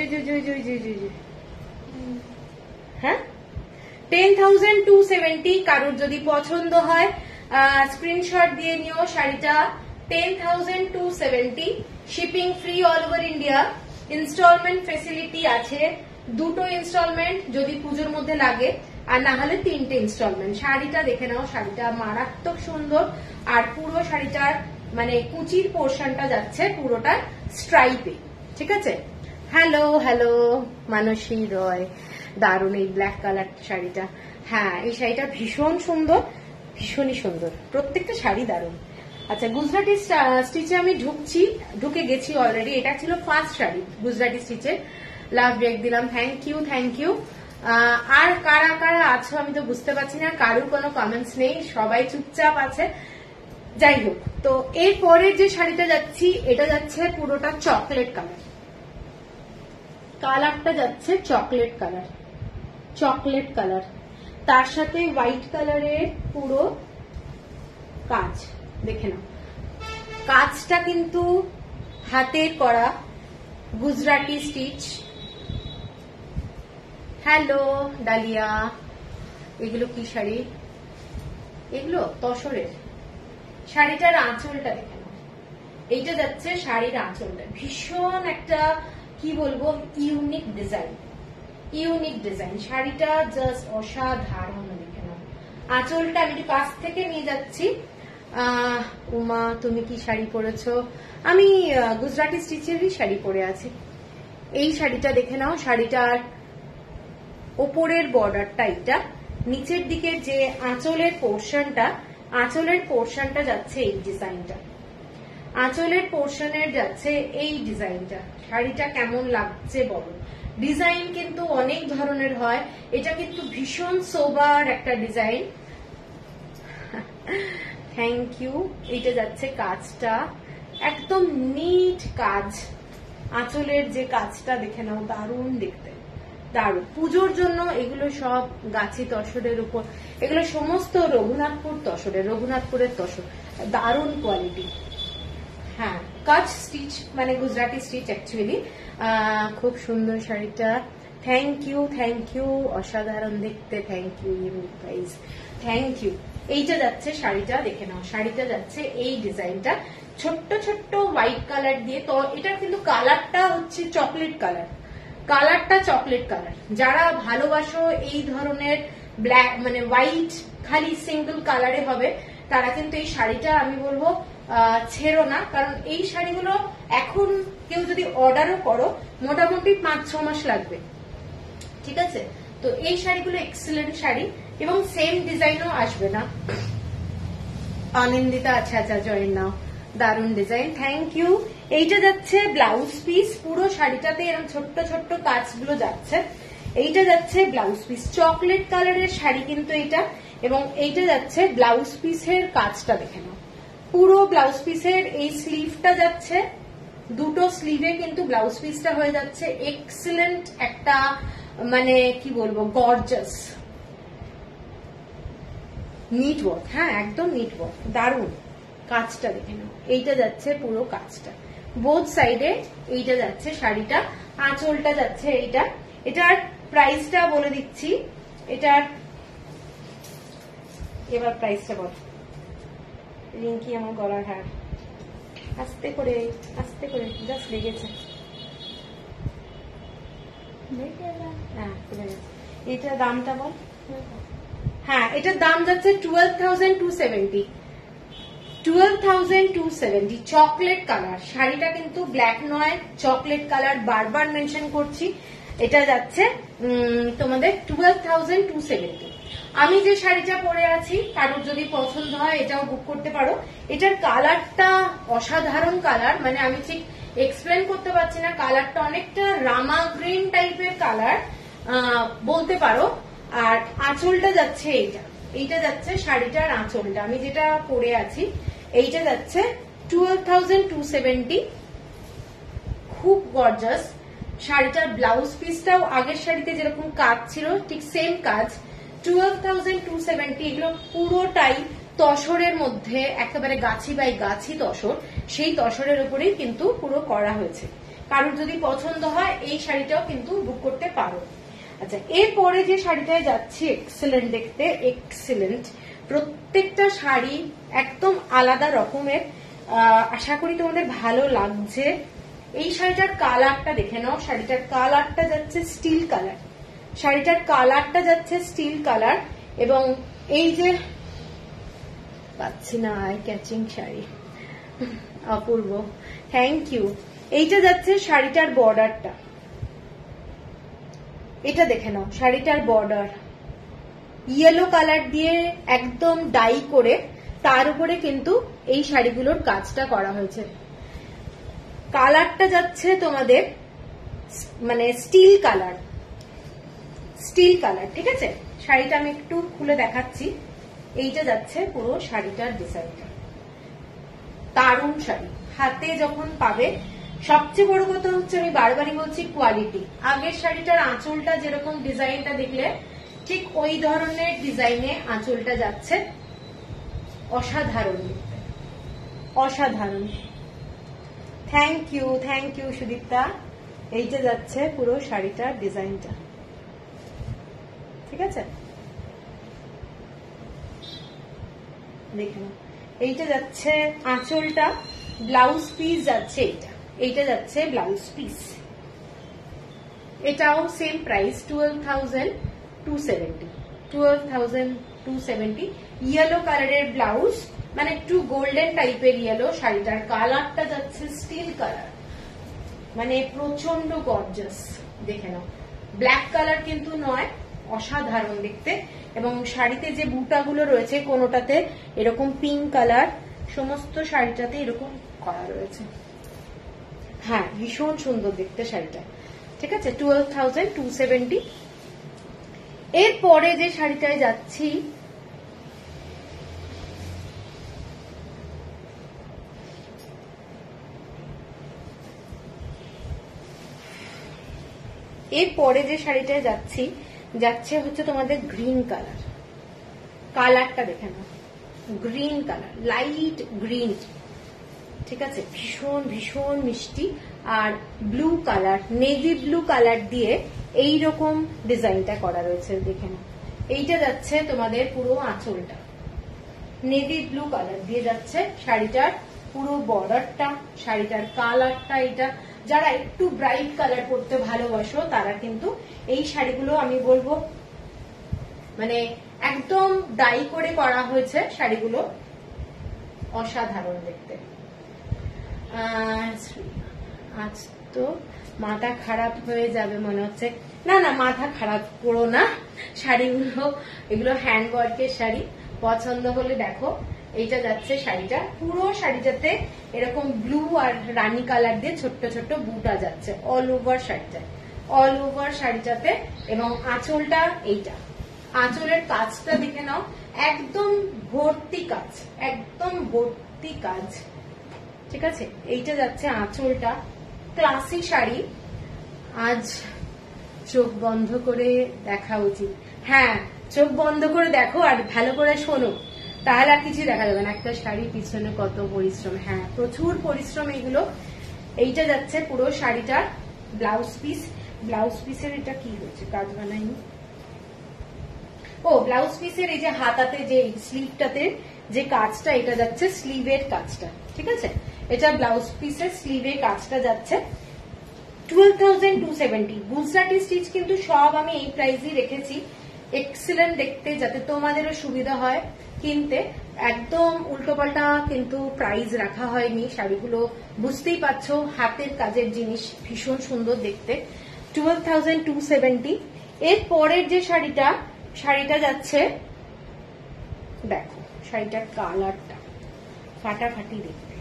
হ্যাঁ টেন থাউজেন্ড টু সেভেন্টি। কারোর যদি পছন্দ হয় স্ক্রিনশট দিয়ে নিও। শাড়িটা ten thousand two seventy, shipping free all over India. Instalment facility আছে, দুটো ইনস্টলমেন্ট যদি পুজোর মধ্যে লাগে, আর না হলে তিনটে ইনস্টলমেন্ট। শাড়িটা দেখে নাও, শাড়িটা মারাত্মক সুন্দর। আর পুরো শাড়িটার মানে কুচির পোর্শনটা যাচ্ছে পুরোটা স্ট্রাইপে, ঠিক আছে। হ্যালো হ্যালো মানসী রয়, দারুণ এই ব্ল্যাক কালার শাড়িটা। হ্যাঁ এই শাড়িটা ভীষণ সুন্দর, ভীষণই সুন্দর, প্রত্যেকটা শাড়ি দারুণ। আচ্ছা গুজরাটি স্টিচে আমি ঢুকছি, ঢুকে গেছি অলরেডি। এটা ছিল ফার্স্ট শাড়ি গুজরাটি স্টিচে। লাভ ব্রেক দিলাম, থ্যাংক ইউ থ্যাংক ইউ। আর কারা কারা আছো আমি তো বুঝতে পারছি না, কারোর কোনো কমেন্টস নেই, সবাই চুপচাপ আছে। যাই হোক, তো এরপরে যে শাড়িটা যাচ্ছি এটা যাচ্ছে পুরোটা চকলেট কালার। কালারটা যাচ্ছে চকলেট কালার, চকলেট কালার, তার সাথে হোয়াইট কালারের পুরো কাজ দেখে নাও। কাজটা কিন্তু হাতের করা গুজরাটি স্টিচ। হ্যালো ডালিয়া, এগুলো কি শাড়ি? এগুলো তসরের। শাড়িটার আঁচলটা দেখে নাও, এইটা যাচ্ছে শাড়ির আঁচলটা, ভীষণ একটা কি বলবো ইউনিক ডিজাইন, ইউনিক ডিজাইন। শাড়িটা জাস্ট অসাধারণ, দেখে নাও আঁচলটা। আমি একটু কাছ থেকে নিয়ে যাচ্ছি। আহ উমা তুমি কি শাড়ি পরেছো? আমি গুজরাটি স্টিচেরই শাড়ি পরে আছি। এই শাড়িটা দেখে নাও, শাড়িটার ওপরের বর্ডারটা এটা, নিচের দিকে যে আঁচলের পোর্শনটা, আঁচলের পোর্শনটা যাচ্ছে এই ডিজাইনটা, আঁচলের পোর্শনের যাচ্ছে এই ডিজাইনটা। শাড়িটা কেমন লাগছে বলো? ডিজাইন কিন্তু অনেক ধরনের হয়, এটা কিন্তু ভীষণ সোবার একটা ডিজাইন। Thank you. এইটা যাচ্ছে কাজটা একদম নিট কাজ, আঁচলের যে কাজটা দেখে নাও, দারুণ দেখতে, দারুণ। পুজোর জন্য এগুলো সব গাছি তসরের উপর, এগুলো সমস্ত রঘুনাথপুর তসরের, রঘুনাথপুরের তসর, দারুণ কোয়ালিটি। হ্যাঁ, কাজ স্টিচ মানে গুজরাটি স্টিচ অ্যাকচুয়ালি। খুব সুন্দর শাড়িটা, থ্যাংক ইউ থ্যাংক ইউ, অসাধারণ দেখতে, thank you guys, thank you. এইটা যাচ্ছে শাড়িটা, দেখে নাও, শাড়িটা যাচ্ছে এই ডিজাইনটা ছোট্ট ছোট্ট হোয়াইট কালার দিয়ে। তো এটা কিন্তু কালারটা হচ্ছে চকলেট কালার, কালারটা চকলেট কালার। যারা ভালোবাসো এই ধরনের ব্ল্যাক মানে হোয়াইট খালি সিঙ্গেল কালারে হবে, তারা কিন্তু এই শাড়িটা আমি বলবো ছেড়ো না, কারণ এই শাড়িগুলো এখন কেউ যদি অর্ডারও করো মোটামুটি পাঁচ ছ মাস লাগবে, ঠিক আছে? তো এই শাড়িগুলো এক্সেলেন্ট শাড়ি এবং সেম ডিজাইনও আসবে না। অনিন্দিতা, আচ্ছা আচ্ছা, জয়েন নাও, দারুণ ডিজাইন, থ্যাংক ইউ। এইটা যাচ্ছে ব্লাউজ পিস, পুরো শাড়িটাতে এরকম ছোট্ট ছোট্ট কাজগুলো যাচ্ছে। এইটা যাচ্ছে ব্লাউজ পিস, চকলেট কালারের শাড়ি কিন্তু এইটা, এবং এইটা যাচ্ছে ব্লাউজ পিসের কাজটা দেখে নাও, পুরো ব্লাউজ পিসের এই স্লিভটা যাচ্ছে, দুটো স্লিভে কিন্তু ব্লাউজ পিসটা হয়ে যাচ্ছে এক্সেলেন্ট একটা, মানে কি বলবো, গর্জাস নিট ওয়ার্ক। হ্যাঁ, একদম নিট ওয়ার্ক, দারুণ কাজটা দেখে নাও। এইটা যাচ্ছে পুরো কাজটা বোথ সাইডে, এইটা যাচ্ছে শাড়িটা, আঁচলটা যাচ্ছে এইটা। এটার প্রাইসটা বলে দিচ্ছি, এটার এবার প্রাইসটা বল রিঙ্কি, আমার গলার হার, আস্তে করে আস্তে করে, জাস্ট লেগেছে, হ্যাঁ এটা দামটা বল। হ্যাঁ, এটার দাম যাচ্ছে twelve thousand two seventy, twelve thousand two seventy. Chocolate colour শাড়িটা কিন্তু ব্ল্যাক নয়, চকলেট কালার, বারবার মেনশন করছি। এটা যাচ্ছে তোমাদের টুয়েলভ থাউজেন্ড টু সেভেন্টি। আমি যে শাড়িটা পরে আছি, কারোর যদি পছন্দ হয় এটাও বুক করতে পারো। এটার কালারটা অসাধারণ কালার, মানে আমি ঠিক এক্সপ্লেন করতে পারছি না, কালারটা অনেকটা রামা গ্রিন টাইপের কালার বলতে পারো। আর আঁচলটা যাচ্ছে এইটা, এইটা যাচ্ছে শাড়িটার আঁচলটা, আমি যেটা পরে আছি এইটা যাচ্ছে টুয়েলভ থাউজেন্ড টু সেভেন্টি, খুব গর্জাস। শাড়িটার ব্লাউজ পিসটাও আগের শাড়িতে যেরকম কাজ ছিল ঠিক সেম কাজ, টুয়েলভ থাউজেন্ড টু সেভেন্টি। এগুলো পুরোটাই তসরের মধ্যে, একেবারে গাছি বাই গাছি তসর, সেই তসরের উপরেই কিন্তু পুরো করা হয়েছে। কারোর যদি পছন্দ হয় এই শাড়িটাও কিন্তু বুক করতে পারো। আচ্ছা, এরপরে যে শাড়িটায় যাচ্ছি, এক্সেলেন্ট দেখতে, এক্সেলেন্ট, প্রত্যেকটা শাড়ি একদম আলাদা রকমের। আশা করি তোমাদের ভালো লাগছে। এই শাড়িটার কালারটা দেখে নাও, শাড়িটার কালারটা যাচ্ছে স্টিল কালার, শাড়িটার কালারটা যাচ্ছে স্টিল কালার, এবং এই যে পাচ্ছি না আই ক্যাচিং শাড়ি, অপূর্ব, থ্যাংক ইউ। এইটা যাচ্ছে শাড়িটার বর্ডারটা, এটা দেখে নাও, শাড়িটার বর্ডার ইয়েলো কালার দিয়ে একদম ডাই করে তার উপরে কিন্তু এই শাড়িগুলোর কাজটা করা হয়েছে। কালারটা যাচ্ছে তোমাদের মানে স্টিল কালার, স্টিল কালার, ঠিক আছে? শাড়িটা আমি একটু খুলে দেখাচ্ছি। এইটা যাচ্ছে পুরো শাড়িটার ডিজাইনটা, দারুণ শাড়ি। হাতে যখন পাবে, সবচেয়ে বড় কথা হচ্ছে আমি বারবারই বলছি কোয়ালিটি। আগের শাড়িটার আঁচলটা যেরকম ডিজাইনটা দেখলে ঠিক ওই ধরনের ডিজাইনে আঁচলটা যাচ্ছে, অসাধারণ দেখতে, অসাধারণ। Thank you thank you Sudipta. এইটা যাচ্ছে পুরো শাড়িটার ডিজাইনটা, ঠিক আছে? দেখে নাও, এইটা যাচ্ছে আঁচলটা, ব্লাউজ পিস যাচ্ছে এইটা, এইটা যাচ্ছে ব্লাউজ পিস। এটাও same price, twelve thousand two seventy, twelve thousand two seventy. Yellow কালারের ব্লাউজ, মানে একটু গোল্ডেন টাইপের ইয়েলো। শাড়িটার কালারটা যাচ্ছে স্টিল কালার, মানে প্রচন্ড গর্জাস, দেখে নাও। ব্ল্যাক কালার কিন্তু নয়, অসাধারণ দেখতে। এবং শাড়িতে যে বুটাগুলো রয়েছে, কোনোটাতে এরকম পিঙ্ক কালার, সমস্ত শাড়িটাতে এরকম করা রয়েছে। হ্যাঁ, ভীষণ সুন্দর দেখতে শাড়িটা, ঠিক আছে? Twelve thousand two seventy. এরপরে যে শাড়িটায় যাচ্ছি এরপরে যে শাড়িটায় যাচ্ছি যাচ্ছে হচ্ছে তোমাদের গ্রিন কালার। কালারটা দেখে নাও, গ্রিন কালার, লাইট গ্রিন, ঠিক আছে, ভীষণ ভীষণ মিষ্টি। আর blue colour, navy blue colour দিয়ে এইরকম ডিজাইনটা করা রয়েছে, দেখে নাও। এইটা যাচ্ছে তোমাদের পুরো আঁচলটা নেভি ব্লু কালার দিয়ে যাচ্ছে, শাড়িটার পুরো বর্ডারটা, শাড়িটার কালারটা। এটা যারা একটু ব্রাইট কালার পরতে ভালোবাসো তারা কিন্তু এই শাড়িগুলো আমি বলবো মানে একদম ডাই করে করা হয়েছে, শাড়িগুলো অসাধারণ দেখতে। আজ তো মাথা খারাপ হয়ে যাবে মনে হচ্ছে। না না, মাথা খারাপ করো না, শাড়িগুলো এগুলো হ্যান্ড ওয়ার্কের শাড়ি, পছন্দ হলে দেখো। এইটা যাচ্ছে শাড়িটা, পুরো শাড়িটাতে এরকম ব্লু আর রানী কালার দিয়ে ছোট্ট ছোট্ট বুটা যাচ্ছে অল ওভার শাড়িটা, অল ওভার শাড়িটাতে। এবং আঁচলটা, এইটা আঁচলের কাজটা দেখে নাও, একদম ভর্তি কাজ, একদম ভর্তি কাজ, ঠিক আছে। এইটা যাচ্ছে আঁচলটা, ক্লাসি শাড়ি। আজ চোখ বন্ধ করে দেখা উচিত। হ্যাঁ, চোখ বন্ধ করে দেখো আর ভালো করে শোনো, তাহলে আর কিছু দেখা যাবে না। একটা শাড়ির পিছনে কত পরিশ্রম, হ্যাঁ প্রচুর পরিশ্রম এগুলো। এইটা যাচ্ছে পুরো শাড়িটার ব্লাউজ পিস। ব্লাউজ পিসের এটা কি হয়েছে, কাজ বানাইনি। ও, ব্লাউজ পিসের এই যে হাতাতে যে স্লিভটাতে যে কাজটা, এটা যাচ্ছে স্লিভের কাজটা, ঠিক আছে। এটা ব্লাউজ পিসের স্লিভের কাজটা যাচ্ছে twelve thousand two seventy. Gujarati stitch কিন্তু সব আমি এই প্রাইসই রেখেছি, এক্সিলেন্ট দেখতে, যাতে তোমাদেরও সুবিধা হয় কিনতে। একদম উল্টোপাল্টা কিন্তু প্রাইস রাখা হয়নি। শাড়িগুলো বুঝতেই পারছো হাতের কাজের জিনিস, ভীষণ সুন্দর দেখতে। Twelve thousand two seventy. এর পরের যে শাড়িটা, শাড়িটা যাচ্ছে দেখো, শাড়িটার কালারটা ফাটাফাটি দেখতে।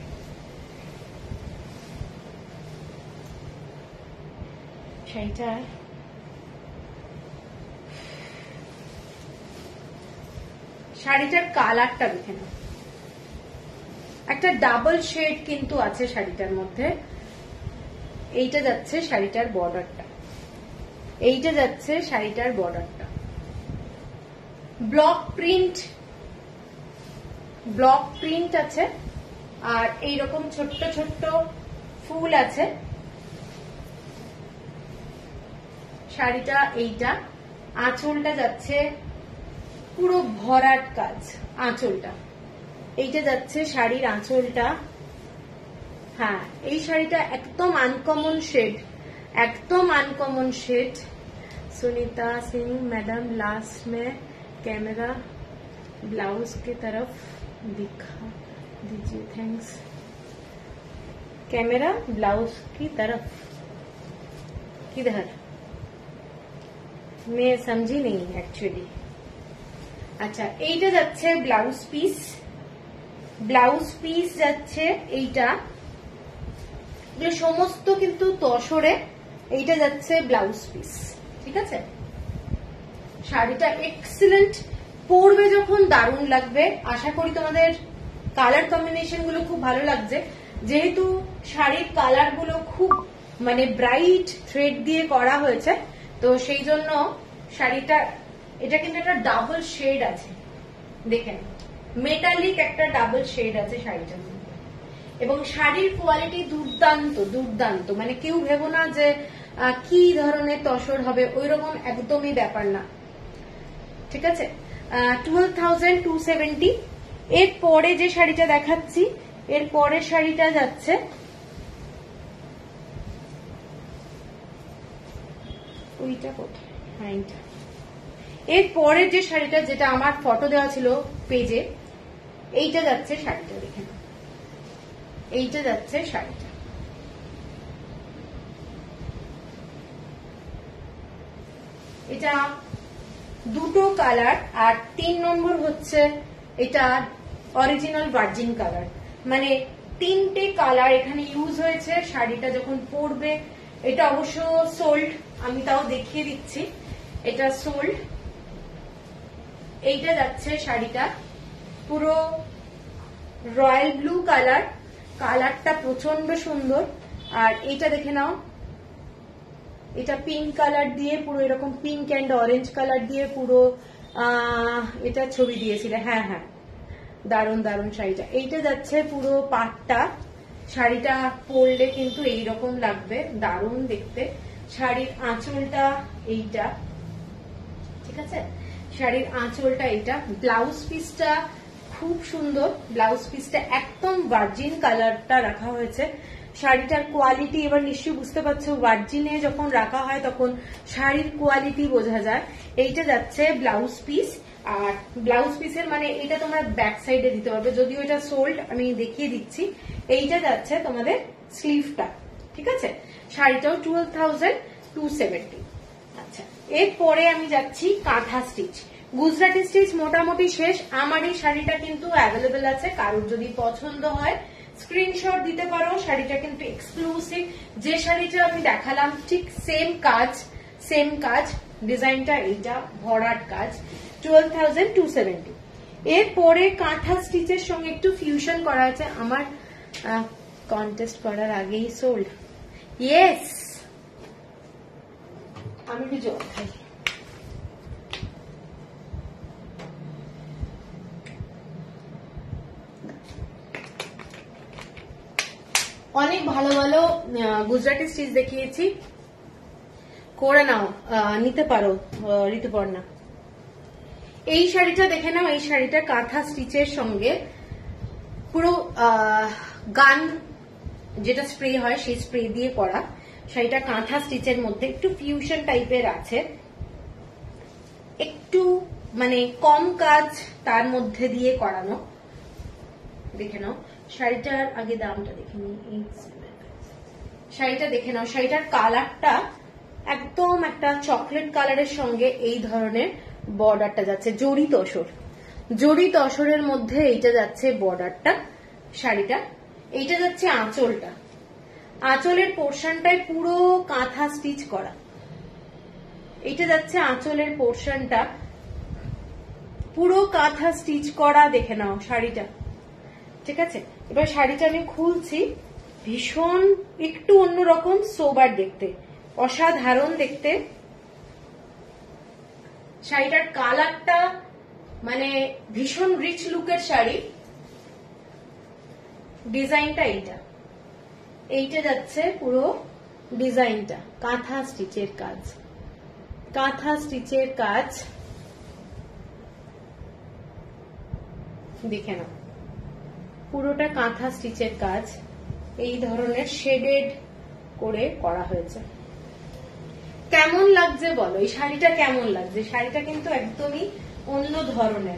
শাড়িটা শাড়িটার কালারটা দেখে নাও, একটা ডাবল শেড কিন্তু আছে শাড়িটার মধ্যে। এইটা যাচ্ছে শাড়িটার বর্ডারটা, এইটা যাচ্ছে শাড়িটার বর্ডারটা ব্লক প্রিন্ট, ব্লক প্রিন্ট আছে। আর এইরকম ছোট্ট ছোট্ট ফুল আছে শাড়িটা। এইটা আঁচলটা যাচ্ছে পুরো ভরাট কাজ, আঁচলটা। এইটা যাচ্ছে শাড়ির আঁচলটা। হ্যাঁ, এই শাড়িটা একদম আনকমন শেড, একদম uncommon shade. Sunita Singh madam, last में कैमरा ब्लाउज की तरफ दिखा दीजिए, थैंक्स। कैमरा ब्लाउज की तरफ किधर, मैं समझी नहीं एक्चुअली। আচ্ছা, এইটা যাচ্ছে ব্লাউজ পিস, ব্লাউজ পিস যাচ্ছে এইটা, সমস্ত কিন্তু তসরে। এইটা যাচ্ছে ব্লাউজ পিস, ঠিক আছে। শাড়িটা এক্সিলেন্ট, পরবে যখন দারুণ লাগবে। আশা করি তোমাদের কালার কম্বিনেশন গুলো খুব ভালো লাগছে, যেহেতু শাড়ির কালার গুলো খুব মানে ব্রাইট থ্রেড দিয়ে করা হয়েছে, তো সেই জন্য শাড়িটা, এটা কিন্তু একটা ডাবল শেড আছে, দেখেন মেটালিক একটা ডাবল শেড আছে শাড়িটার মধ্যে। এবং শাড়ির কোয়ালিটি দুর্দান্ত, দুর্দান্ত, মানে কেউ ভেবো না যে কি ধরনের তসর হবে, ওই রকম একদমই ব্যাপার না, ঠিক আছে। Twelve thousand two seventy. এর পরে যে শাড়িটা দেখাচ্ছি, এর পরের শাড়িটা যাচ্ছে ওইটা কোথায়, হ্যাঁ এইটা। এর পরের যে শাড়িটা, যেটা আমার ফটো দেওয়া ছিল পেজে, এইটা যাচ্ছে শাড়িটা, দেখেন এইটা যাচ্ছে শাড়িটা। এটা দুটো কালার, আর তিন নম্বর হচ্ছে এটা অরিজিনাল ভার্জিন কালার, মানে তিনটে কালার এখানে ইউজ হয়েছে। শাড়িটা যখন পরবে, এটা অবশ্য সোল্ড, আমি তাও দেখিয়ে দিচ্ছি, এটা সোল্ড। এইটা যাচ্ছে শাড়িটা পুরো রয়্যাল ব্লু কালার, কালারটা প্রচন্ড সুন্দর। আর এইটা দেখে নাও, এটা পিঙ্ক কালার দিয়ে পুরো এরকম পিঙ্ক অ্যান্ড অরেঞ্জ কালার দিয়ে পুরো এটা ছবি দিয়েছিল। হ্যাঁ হ্যাঁ, দারুণ দারুণ শাড়িটা। এইটা যাচ্ছে পুরো পাটটা, শাড়িটা পরলে কিন্তু এইরকম লাগবে, দারুণ দেখতে। শাড়ির আঁচলটা এইটা, ঠিক আছে, শাড়ির আঁচলটা এইটা। ব্লাউজ পিসটা খুব সুন্দর, ব্লাউজ পিসটা একদম ভার্জিন কালারটা রাখা হয়েছে। শাড়িটার কোয়ালিটি এবার নিশ্চয়ই বুঝতে পারছো, ভার্জিনে যখন রাখা হয় তখন শাড়ির কোয়ালিটি বোঝা যায়। এইটা যাচ্ছে ব্লাউজ পিস, আর ব্লাউজ পিসের মানে এটা তোমরা ব্যাক সাইডে দিতে পারবে, যদিও এটা সোল্ড, আমি দেখিয়ে দিচ্ছি। এইটা যাচ্ছে তোমাদের স্লিভটা, ঠিক আছে। শাড়িটাও টুয়েলভ থাউজেন্ড টু সেভেন্টি। আচ্ছা, এরপরে আমি যাচ্ছি কাঁথা স্টিচ। গুজরাটি স্টিচ মোটামুটি শেষ। আমার এই শাড়িটা কিন্তু অ্যাভেলেবেল আছে, কারোর যদি পছন্দ হয় স্ক্রিনশট দিতে পারো। শাড়িটা কিন্তু এক্সক্লুসিভ, যে শাড়িটা আমি দেখালাম ঠিক সেম কাজ, সেম কাজ, ডিজাইনটা এইটা, ভরাট কাজ, টুয়েলভ থাউজেন্ড টু সেভেন্টি। এরপরে কাঁথা স্টিচের সঙ্গে একটু ফিউশন করা আছে। আমার কন্টেস্ট করার আগেই সোল্ড। ইয়েস, আমি একটু জল খাই। অনেক ভালো ভালো গুজরাটি স্টিচ দেখিয়েছি, করে নাও, নিতে পারো ঋতুপর্ণা। এই শাড়িটা দেখে নাও, এই শাড়িটা কাঁথা স্টিচের সঙ্গে পুরো গান যেটা স্প্রে হয় সেই স্প্রে দিয়ে করা। শাড়িটা কাঁথা স্টিচের মধ্যে একটু ফিউশন টাইপের আছে, একটু মানে কম কাজ তার মধ্যে দিয়ে করানো। দেখে নাও শাড়িটার, আগে দামটা দেখে নিই। শাড়িটা দেখে নাও, শাড়িটার কালারটা একদম একটা চকলেট কালারের সঙ্গে এই ধরনের বর্ডারটা যাচ্ছে, জরি তসর, জরি তসরের মধ্যে এইটা যাচ্ছে বর্ডারটা শাড়িটা। এইটা যাচ্ছে আঁচলটা, আঁচলের পোর্শনটায় পুরো কাঁথা স্টিচ করা। এইটা যাচ্ছে আঁচলের পোর্শনটা পুরো কাঁথা স্টিচ করা। দেখে নাও শাড়িটা, ঠিক আছে। এবার শাড়িটা আমি খুলছি, ভীষণ একটু অন্যরকম, সোবার দেখতে, অসাধারণ দেখতে। শাড়িটার কালারটা মানে ভীষণ রিচ লুকের শাড়ি। ডিজাইনটা এইটা, এইটা যাচ্ছে পুরো ডিজাইনটা, কাঁথা স্টিচের কাজ, কাঁথা স্টিচের কাজ। দেখে নাও পুরোটা কাঁথা স্টিচের কাজ, এই ধরনের শেডেড করে করা হয়েছে। কেমন লাগছে বলো, এই শাড়িটা কেমন লাগছে? শাড়িটা কিন্তু একদমই অন্য ধরনের।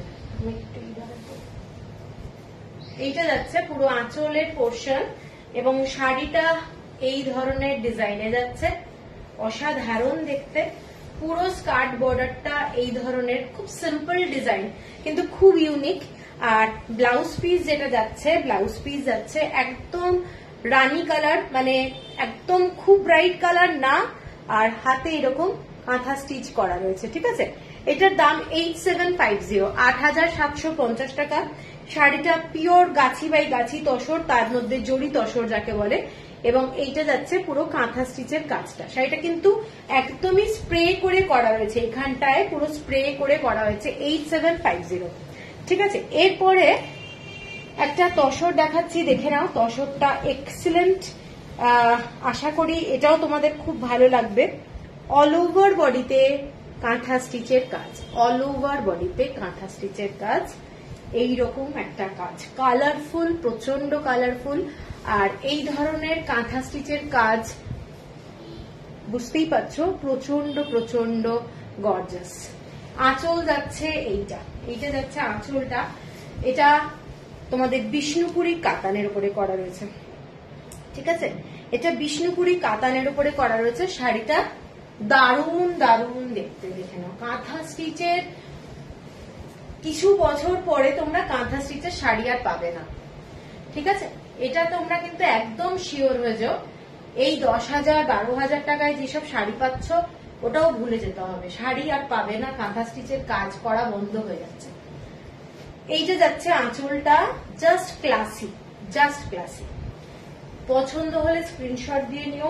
এইটা যাচ্ছে পুরো আঁচলের পোর্শন এবং শাড়িটা এই ধরনের ডিজাইনে যাচ্ছে, অসাধারণ দেখতে। পুরো স্কার্ট বর্ডারটা এই ধরনের, খুব সিম্পল ডিজাইন কিন্তু খুব ইউনিক। আর ব্লাউজ পিস যেটা যাচ্ছে, ব্লাউজ পিস যাচ্ছে একদম রানী কালার, মানে একদম খুব ব্রাইট কালার না, আর হাতে এরকম কাঁথা স্টিচ করা রয়েছে, ঠিক আছে। এটার দাম এইট সেভেন ফাইভ জিরো, আট হাজার সাতশো পঞ্চাশ টাকা। শাড়িটা পিওর গাছি বাই গাছি তসর, তার মধ্যে জরি তসর যাকে বলে, এবং এইটা যাচ্ছে পুরো কাঁথা স্টিচের কাজটা। শাড়িটা কিন্তু একদমই স্প্রে করে করা হয়েছে, এখানটায় পুরো স্প্রে করে করা হয়েছে। এইট সেভেন ফাইভ জিরো, ঠিক আছে। এরপরে একটা তসর দেখাচ্ছি, দেখে নাও। তসরটা এক্সিলেন্ট, আশা করি এটাও তোমাদের খুব ভালো লাগবে। অল ওভার বডিতে কাঁথা স্টিচের কাজ, অল ওভার বডিতে কাঁথা স্টিচের কাজ, এইরকম একটা কাজ, কালারফুল, প্রচন্ড কালারফুল। আর এই ধরনের কাঁথা স্টিচের কাজ বুঝতেই পারছো, প্রচন্ড প্রচন্ড গর্জাস। আঁচল যাচ্ছে এইটা, এইটা যাচ্ছে আঁচলটা। এটা তোমাদের বিষ্ণুপুরি কাতানের উপরে করা রয়েছে, ঠিক আছে। এটা বিষ্ণুপুরি কাতানের উপরে করা রয়েছে। শাড়িটা দারুণ দারুণ দেখতে, দেখে নাও। কাঁথা স্টিচের কিছু বছর পরে তোমরা কাঁথা স্টিচের শাড়ি আর পাবে না, ঠিক আছে। এটা তোমরা কিন্তু একদম শিওর হয়ে যাও, এই দশ হাজার বারো হাজার টাকায় যেসব শাড়ি পাচ্ছ ওটাও ভুলে যেতে হবে, শাড়ি আর পাবে না, কাঁথা স্টিচের কাজ করা বন্ধ হয়ে যাচ্ছে। এইটা যাচ্ছে আঁচলটা, জাস্ট ক্লাসি, জাস্ট ক্লাসি। পছন্দ হলে স্ক্রিনশট দিয়ে নিও,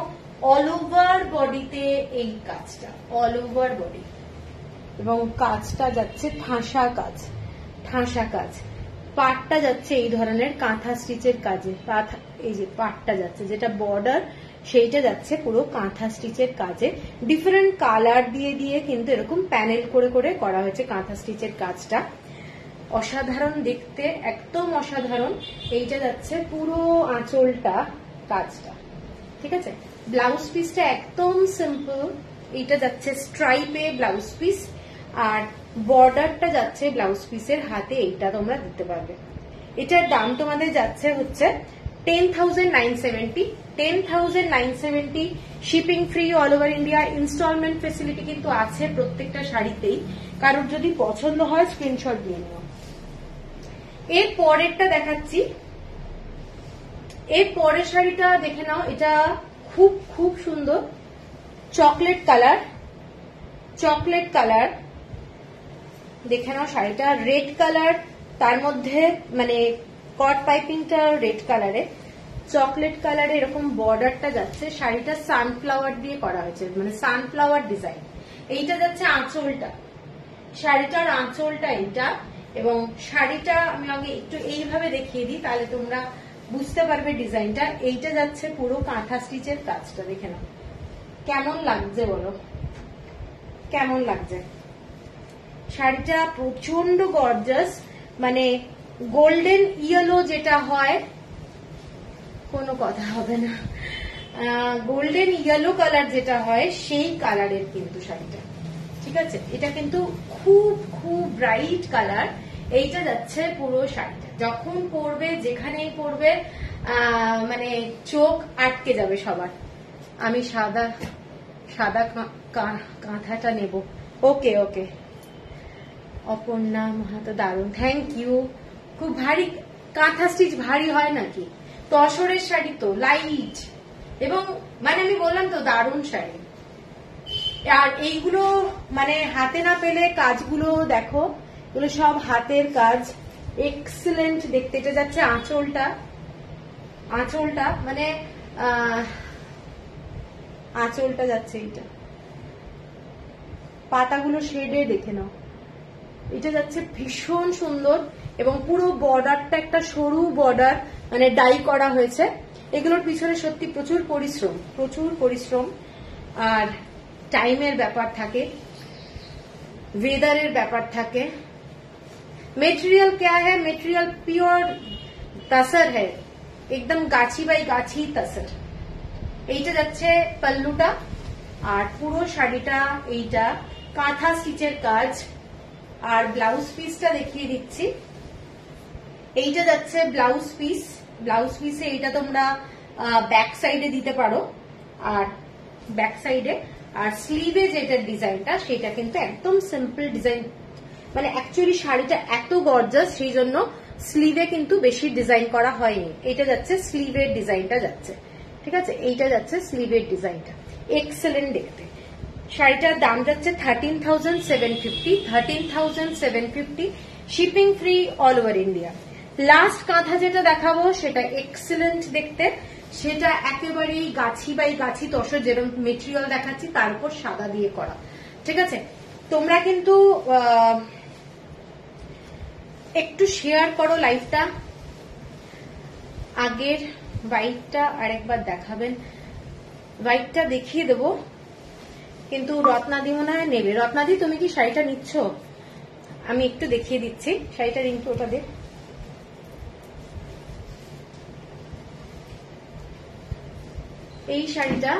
অল ওভার বডিতে এই কাজটা, অল ওভার বডি, এবং কাজটা যাচ্ছে ঠাসা কাজ, ঠাসা কাজ। পাটটা যাচ্ছে এই ধরনের কাঁথা স্টিচের কাজে, এই যে পাটটা যাচ্ছে যেটা বর্ডার সেইটা যাচ্ছে পুরো কাঁথা স্টিচের কাজে। ডিফারেন্ট কালার দিয়ে দিয়ে কিন্তু এরকম প্যানেল করে করে করা হয়েছে কাঁথা স্টিচের কাজটা। অসাধারণ দেখতে, একদম অসাধারণ। এইটা যাচ্ছে পুরো আঁচলটা কাজটা, ঠিক আছে। ব্লাউজ পিসটা একদম সিম্পল, এইটা যাচ্ছে স্ট্রাইপে ব্লাউজ পিস, আর বর্ডারটা যাচ্ছে ব্লাউজ পিসের হাতে, এইটা তোমরা দিতে পারবে। এটার দাম তোমাদের যাচ্ছে হচ্ছে ten thousand nine seventy, ten thousand nine seventy, shipping free all over India. Instalment facility কিন্তু আছে প্রত্যেকটা শাড়িতেই, কারোর যদি পছন্দ হয় স্ক্রিনশট দিয়ে নিও। এর পরেরটা দেখাচ্ছি, এর পরের শাড়িটা দেখে নাও, এটা খুব খুব সুন্দর, চকলেট কালার, চকলেট কালার দেখে নাও শাড়িটা, রেড কালার, তার মধ্যে মানে কট পাইপিংটা রেড কালারে, চকলেট কালারে এরকম বর্ডারটা যাচ্ছে। শাড়িটা সানফ্লাওয়ার দিয়ে করা হয়েছে, মানে সানফ্লাওয়ার ডিজাইন। এইটা যাচ্ছে আঁচলটা, শাড়িটার আঁচলটা এইটা, এবং শাড়িটা আমি আগে একটু এইভাবে দেখিয়ে দিই তাহলে তোমরা বুঝতে পারবে ডিজাইনটা। এইটা যাচ্ছে পুরো কাঁথা স্টিচের কাজটা, দেখে নাও কেমন লাগছে, বলো কেমন লাগছে। শাড়িটা প্রচন্ড গর্জাস, মানে গোল্ডেন ইয়েলো যেটা হয়, কোনো কথা হবে না, গোল্ডেন ইয়েলো কালার যেটা হয় সেই কালারের কিন্তু শাড়িটা, ঠিক আছে। এটা কিন্তু খুব খুব ব্রাইট কালার। এইটা যাচ্ছে পুরো শাড়িটা, যখন পরবে যেখানেই পরবে মানে চোখ আটকে যাবে সবার। আমি সাদা সাদা কাঁথাটা নেব। ওকে ওকে, অপর্ণা মাহাতো, দারুণ, থ্যাংক ইউ। খুব ভারী কাঁথা স্টিচ, ভারী হয় নাকি? তসরের শাড়ি তো লাইট, এবং মানে আমি বললাম তো দারুণ শাড়ি। আর এইগুলো মানে হাতে না পেলে কাজগুলো দেখো, এগুলো সব হাতের কাজ, এক্সেলেন্ট দেখতে। এটা যাচ্ছে আঁচলটা, আঁচলটা মানে আঁচলটা যাচ্ছে এইটা, পাতাগুলো শেডে দেখে নাও। এটা যাচ্ছে ভীষণ সুন্দর, এবং পুরো বর্ডারটা একটা সরু বর্ডার, মানে ডাই করা হয়েছে। এগুলোর পিছনে সত্যি প্রচুর পরিশ্রম, প্রচুর পরিশ্রম, আর টাইমের ব্যাপার থাকে, ওয়েদারের ব্যাপার থাকে। মেটেরিয়াল क्या है? মেটেরিয়াল পিওর তসর है, একদম গাছি বাই গাছি তসর। এইটা যাচ্ছে পাল্লুটা, আর পুরো শাড়িটা এইটা কাঁথা স্টিচের কাজ। আর ব্লাউজ পিসটা দেখিয়ে দিচ্ছি, এইটা যাচ্ছে ব্লাউজ পিস। ব্লাউজ পিসে এইটা তোমরা ব্যাক সাইডে দিতে পারো, আর ব্যাক সাইডে, আর স্লিভে যেটা ডিজাইনটা সেটা কিন্তু একদম সিম্পল ডিজাইন, মানে অ্যাকচুয়ালি শাড়িটা এত গর্জাস সেই জন্য স্লিভে কিন্তু বেশি ডিজাইন করা হয়নি। এটা যাচ্ছে স্লিভের ডিজাইনটা যাচ্ছে, ঠিক আছে। এইটা যাচ্ছে স্লিভের ডিজাইনটা, এক্সেলেন্ট দেখতে। শাড়িটার দাম যাচ্ছে thirteen thousand seven fifty, thirteen thousand seven fifty, shipping free all over India. Last kantha যেটা দেখাবো সেটা এক্সেলেন্ট দেখতে, সেটা একেবারেই গাছি বাই গাছি তসর, যেরকম মেটেরিয়াল দেখাচ্ছি তার উপর সাদা দিয়ে করা, ঠিক আছে। তোমরা কিন্তু একটু শেয়ার করো লাইভটা। আগের হোয়াইটটা আরেকবার দেখাবেন, হোয়াইটটা দেখিয়ে দেবো, কিন্তু রত্নাদি মনে হয় নেবে। রত্নাদি তুমি কি শাড়িটা নিচ্ছ? আমি একটু দেখিয়ে দিচ্ছি শাড়িটার ইন্ট্রোটা দে। এই শাড়িটা,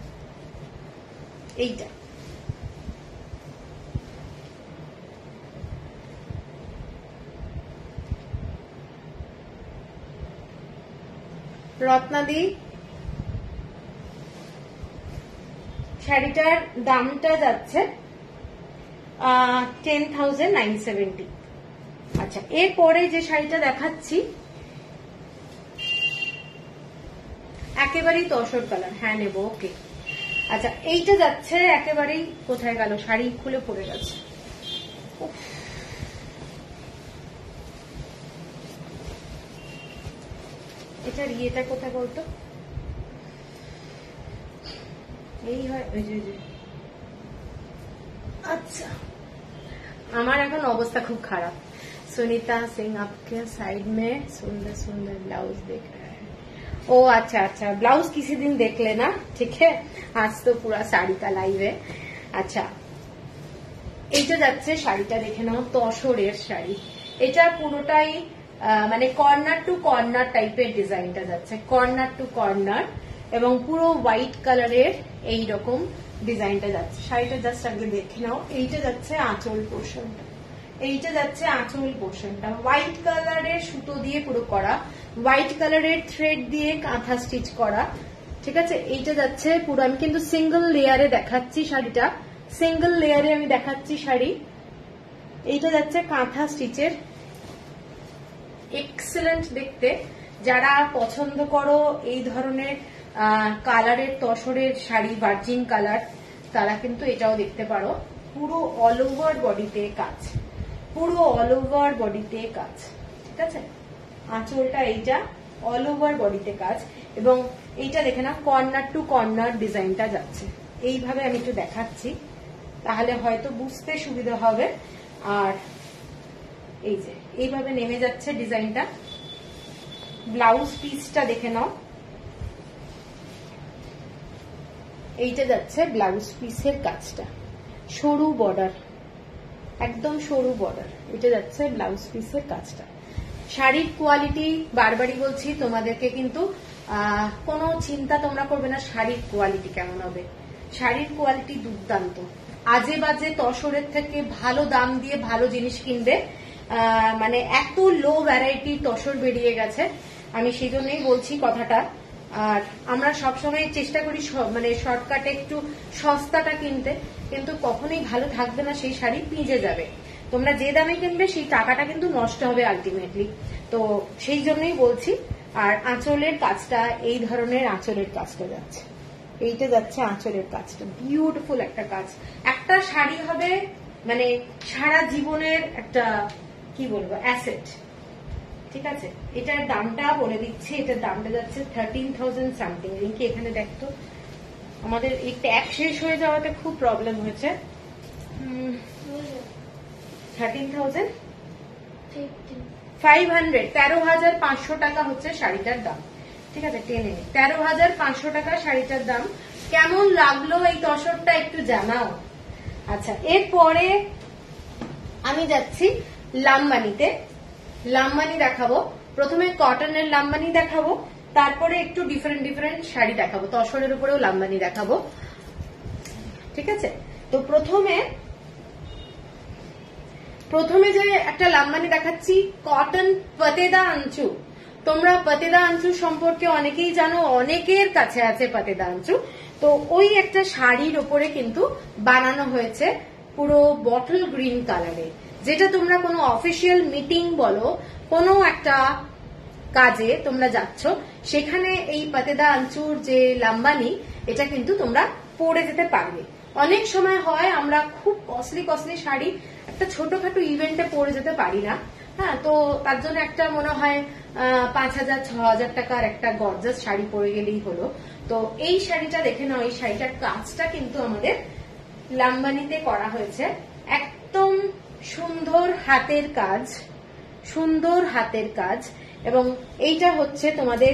এইটা রত্নাদি, শাড়িটার দামটা যাচ্ছে টেন থাউজেন্ড নাইন সেভেন্টি। আচ্ছা, এরপরে যে শাড়িটা দেখাচ্ছি একেবারেই তসর কালার, হ্যাঁ নেব, ওকে। আচ্ছা, এইটা যাচ্ছে একেবারেই, কোথায় গেল, শাড়ি খুলে পড়ে গেছে। এটার ইয়েটা কোথায় বলতো, এই হয়। আচ্ছা, আমার এখন অবস্থা খুব খারাপ। सुनीता सिंह आपके साइड में सुंदर सुंदर ब्लाउज देख रहा है। ओ अच्छा अच्छा, ब्लाउज किसी दिन देख लेना, ठीक है। आज तो पूरा साड़ी का लाइव है। अच्छा, এইটা যাচ্ছে শাড়িটা দেখে নাও, তসরের শাড়ি। এটা পুরোটাই মানে কর্নার টু কর্নার টাইপের ডিজাইনটা যাচ্ছে, কর্নার টু কর্নার, এবং পুরো হোয়াইট কালারের এইরকম ডিজাইনটা যাচ্ছে। শাড়িটা জাস্ট আগে দেখে নাও। এইটা যাচ্ছে আঁচল পোর্শনটা, এইটা যাচ্ছে আঁচল পোর্শনটা হোয়াইট কালারের সুতো দিয়ে পুরো করা, হোয়াইট কালারের থ্রেড দিয়ে কাঁথা স্টিচ করা, ঠিক আছে। এইটা যাচ্ছে পুরো, আমি কিন্তু সিঙ্গেল লেয়ারে দেখাচ্ছি শাড়িটা, সিঙ্গেল লেয়ারে আমি দেখাচ্ছি শাড়ি। এইটা যাচ্ছে কাঁথা স্টিচের, এক্সেলেন্ট দেখতে। যারা পছন্দ করো এই ধরনের কালারের তসরের শাড়ি, ভার্জিন কালার, তারা কিন্তু এটাও দেখতে পারো। পুরো অল ওভার বডিতে কাজ, পুরো অল ওভার বডিতে কাজ, ঠিক আছে। আঁচলটা এইটা অল ওভার বডিতে কাজ, এবং এইটা দেখে না কর্নার টু কর্নার ডিজাইনটা যাচ্ছে। এইভাবে আমি একটু দেখাচ্ছি, তাহলে হয়তো বুঝতে সুবিধা হবে। আর এই যে এইভাবে নেমে যাচ্ছে ডিজাইনটা। ব্লাউজ পিসটা দেখে নাও, এইটা যাচ্ছে ব্লাউজ পিসের কাজটা, সরু বর্ডার, একদম সরু বর্ডার, এটা যাচ্ছে ব্লাউজ পিসের কাজটা। শাড়ির কোয়ালিটি বারবারই বলছি তোমাদেরকে, কিন্তু কোনো চিন্তা তোমরা করবে না শাড়ির কোয়ালিটি কেমন হবে। শাড়ির কোয়ালিটি দুর্দান্ত। আজে বাজে তসরের থেকে ভালো দাম দিয়ে ভালো জিনিস কিনবে, মানে এত লো ভ্যারাইটি তসর বেরিয়ে গেছে, আমি সেই জন্যই বলছি কথাটা। আর আমরা সবসময় চেষ্টা করি মানে শর্টকাটে একটু সস্তাটা কিনতে, কিন্তু কখনোই ভালো থাকবে না, সেই শাড়ি পিঁজে যাবে। তোমরা যে দামে কিনবে সেই টাকাটা কিন্তু নষ্ট হবে আলটিমেটলি, তো সেই জন্যই বলছি। আর আঁচলের কাজটা, এই ধরনের আঁচলের কাজটা যাচ্ছে, এইটা যাচ্ছে আঁচলের কাজটা, বিউটিফুল একটা কাজ। একটা শাড়ি হবে মানে সারা জীবনের একটা কি বলবো অ্যাসেট, ঠিক আছে। এটার দামটা বলে দিচ্ছি, এটার দামটা যাচ্ছে থার্টিন থাউজেন্ড সামথিং। রিঙ্কি এখানে দেখতো, আমাদের এই ট্যাগ শেষ হয়ে যাওয়াতে খুব প্রবলেম হয়েছে। থার্টিন থাউজেন্ড ফাইভ হান্ড্রেড, তেরো হাজার পাঁচশো টাকা হচ্ছে শাড়িটার দাম, ঠিক আছে। টেনে নে, তেরো হাজার পাঁচশো টাকা শাড়িটার দাম। কেমন লাগলো এই তসরটা একটু জানাও। আচ্ছা, এরপরে আমি যাচ্ছি লামবানিতে। লামবানি দেখাবো, প্রথমে কটনের লামবানি দেখাবো, তারপরে একটু ডিফারেন্ট ডিফারেন্ট শাড়ি দেখাবো, তসরের উপরেও লামবানি দেখাবো, ঠিক আছে। তো প্রথমে প্রথমে যে একটা লামবানি দেখাচ্ছি, কটন পতেদা আঞ্চু। তোমরা পতেদা আঞ্চু সম্পর্কে অনেকেই জানো, অনেকের কাছে আছে পতেদা আঞ্চু। তো ওই একটা শাড়ির উপরে কিন্তু বানানো হয়েছে পুরো বটল গ্রিন কালারে, যেটা তোমরা কোনো অফিসিয়াল মিটিং বলো, কোনো একটা কাজে তোমরা যাচ্ছ, সেখানে এই পতেদা আঞ্চুর যে লামবানি, এটা কিন্তু তোমরা পরে যেতে পারবে। অনেক সময় হয় আমরা খুব কস্টলি কস্টলি শাড়ি একটা ছোটখাটো ইভেন্টে পরে যেতে পারি না, হ্যাঁ, তো তার জন্য একটা মনে হয় পাঁচ হাজার ছ হাজার টাকার একটা গর্জাস শাড়ি পরে গেলেই হলো। তো এই শাড়িটা দেখে নাও, এই শাড়িটার কাজটা কিন্তু আমাদের লামবানিতে করা হয়েছে, একদম সুন্দর হাতের কাজ, সুন্দর হাতের কাজ। এবং এইটা হচ্ছে তোমাদের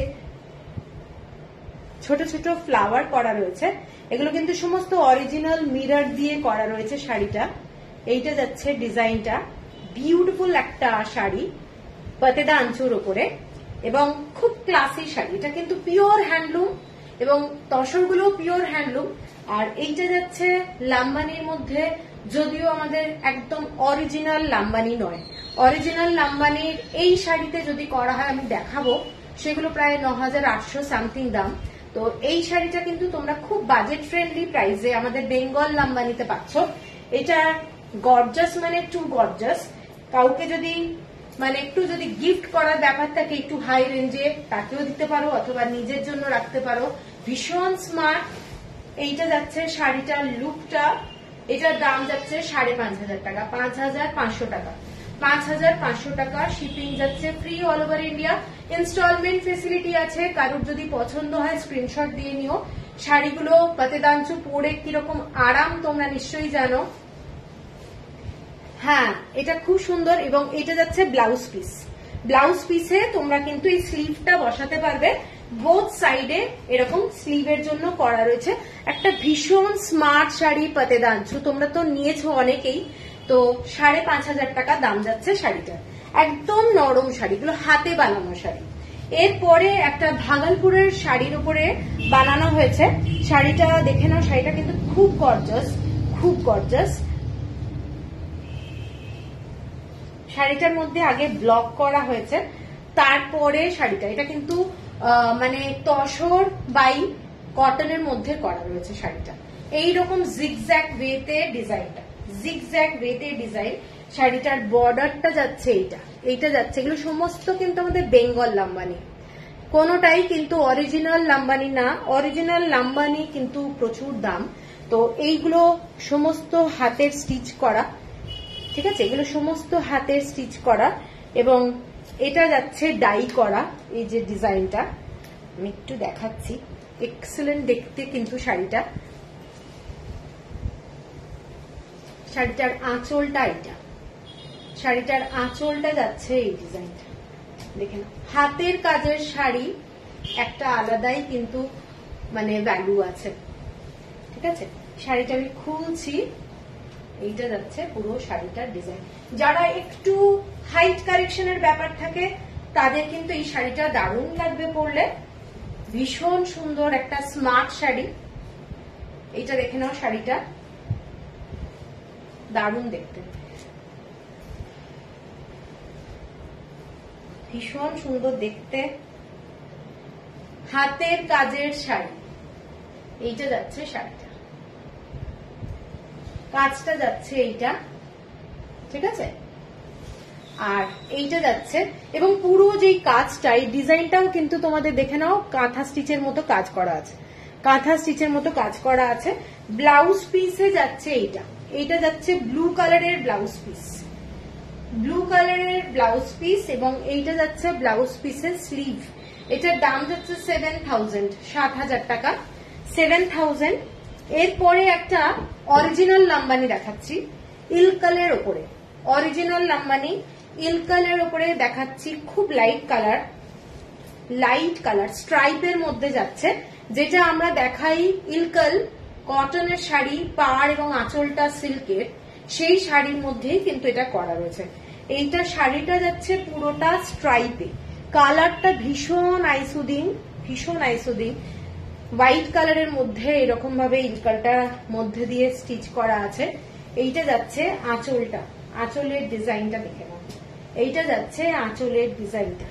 ছোট ছোট ফ্লাওয়ার করা রয়েছে, এগুলো কিন্তু সমস্ত অরিজিনাল মিরর দিয়ে করা রয়েছে শাড়িটা। এইটা যাচ্ছে ডিজাইনটা, বিউটিফুল একটা শাড়ি পতেদা আঞ্চুর উপরে, এবং খুব ক্লাসি শাড়ি। এটা কিন্তু পিওর হ্যান্ডলুম, এবং তসরগুলো পিওর হ্যান্ডলুম। আর এইটা যাচ্ছে লামবানির মধ্যে, যদিও আমাদের একদম অরিজিনাল লামবানি নয়। অরিজিনাল লামবানির এই শাড়িতে যদি করা হয়, আমি দেখাবো, সেগুলো প্রায় ন হাজার আটশো সামথিং দাম। তো এই শাড়িটা কিন্তু তোমরা খুব বাজেট ফ্রেন্ডলি প্রাইসে আমাদের বেঙ্গল লামবানিতে পাচ্ছ। এটা গর্জাস মানে টু গর্জাস। কাউকে যদি মানে একটু যদি গিফট করার ব্যাপার থাকে একটু হাই রেঞ্জে, তাকেও দিতে পারো, অথবা নিজের জন্য রাখতে পারো। ভীষণ স্মার্ট। এইটা যাচ্ছে শাড়িটার লুকটা, এটার দাম যাচ্ছে সাড়ে পাঁচ হাজার টাকা, পাঁচ হাজার পাঁচশো টাকা, পাঁচ হাজার পাঁচশো টাকা। শিপিং যাচ্ছে free all over India. Instalment facility আছে, কারোর যদি পছন্দ হয় স্ক্রিনশট দিয়ে নিও। শাড়িগুলো পাতেদাঞ্চু পরে কিরকম আরাম তোমরা নিশ্চয়ই জানো। হ্যাঁ, এটা খুব সুন্দর এবং এটা যাচ্ছে ব্লাউজ পিস। ব্লাউজ পিসে তোমরা কিন্তু এই স্লিভটা বসাতে পারবে, বোথ সাইডে এরকম স্লিভের জন্য করা রয়েছে। একটা ভীষণ স্মার্ট শাড়ি পাতেদাঞ্চু, তোমরা তো নিয়েছো অনেকেই, তো সাড়ে পাঁচ হাজার টাকা দাম যাচ্ছে শাড়িটা। একদম নরম শাড়িগুলো, হাতে বানানো শাড়ি। এরপরে একটা ভাগলপুরের শাড়ির উপরে বানানো হয়েছে, শাড়িটা দেখে নাও। শাড়িটা কিন্তু খুব গর্জাস, খুব গর্জাস। শাড়িটার মধ্যে আগে ব্লক করা হয়েছে, তারপরে শাড়িটা, এটা কিন্তু মানে তসর বাই কটনের মধ্যে করা রয়েছে শাড়িটা। এইরকম জিগজ্যাগ ওয়েতে ডিজাইনটা, জিগজ্যাগ ওয়েতে ডিজাইন। শাড়িটার বর্ডারটা যাচ্ছে এইটা, এইটা যাচ্ছে। এগুলো সমস্ত কিন্তু আমাদের বেঙ্গল লাম্বানি, কোনোটাই কিন্তু অরিজিনাল লাম্বানি না। অরিজিনাল লাম্বানি কিন্তু প্রচুর দাম। তো এইগুলো সমস্ত হাতের স্টিচ করা, ঠিক আছে, এগুলো সমস্ত হাতের স্টিচ করা। এবং এটা যাচ্ছে ডাই করা। এই যে ডিজাইনটা আমি একটু দেখাচ্ছি, এক্সেলেন্ট দেখতে কিন্তু শাড়িটা। শাড়িটার আঁচলটা এটা, শাড়িটার আঁচলটা যাচ্ছে এই ডিজাইনটা, দেখে না। হাতের কাজের শাড়ি একটা আলাদাই কিন্তু মানে ভ্যালু আছে, ঠিক আছে। শাড়িটা আমি খুলছি, এইটা যাচ্ছে পুরো শাড়িটার ডিজাইন। যারা একটু হাইট কারেকশনের ব্যাপার থাকে তাদের কিন্তু এই শাড়িটা দারুণ লাগবে পরলে, ভীষণ সুন্দর একটা স্মার্ট শাড়ি। এইটা দেখে নাও, শাড়িটা দারুণ দেখতে, ভীষণ সুন্দর দেখতে, হাতের কাজের শাড়ি। এইটা যাচ্ছে শাড়িটা, কাজটা যাচ্ছে এইটা, ঠিক আছে। আর এইটা যাচ্ছে, এবং পুরো যেই কাজটা, এই ডিজাইনটাও কিন্তু তোমাদের দেখে নাও কাঁথা স্টিচের মতো কাজ করা আছে, কাঁথা স্টিচের মতো কাজ করা আছে। ব্লাউজ পিসে যাচ্ছে এইটা, এইটা যাচ্ছে ব্লু কালারের ব্লাউজ পিস, ব্লু কালারের ব্লাউজ পিস। এবং এইটা যাচ্ছে ব্লাউজ পিসের স্লিভ। এটার দাম যাচ্ছে সেভেন থাউজেন্ড, সাত হাজার টাকা, সেভেন থাউজেন্ড। এরপরে একটা অরিজিনাল লাম্বানি দেখাচ্ছি, ইলকালের ওপরে, অরিজিনাল লাম্বানি ইলকালের ওপরে দেখাচ্ছি। খুব লাইট কালার, লাইট কালার স্ট্রাইপের মধ্যে যাচ্ছে, যেটা আমরা দেখাই ইলকাল কটনের শাড়ি, পাড় এবং আঁচলটা সিল্কের, সেই শাড়ির মধ্যেই কিন্তু এটা করা রয়েছে। এইটা শাড়িটা যাচ্ছে পুরোটা স্ট্রাইপে, কালারটা ভীষণ আইসুদিং, ভীষণ আইসুদিং। হোয়াইট কালারের মধ্যে এরকম ভাবে ইলকালটা মধ্যে দিয়ে স্টিচ করা আছে। এইটা যাচ্ছে আঁচলটা, আঁচলের ডিজাইনটা দেখে নাও। এইটা যাচ্ছে আঁচলের ডিজাইনটা,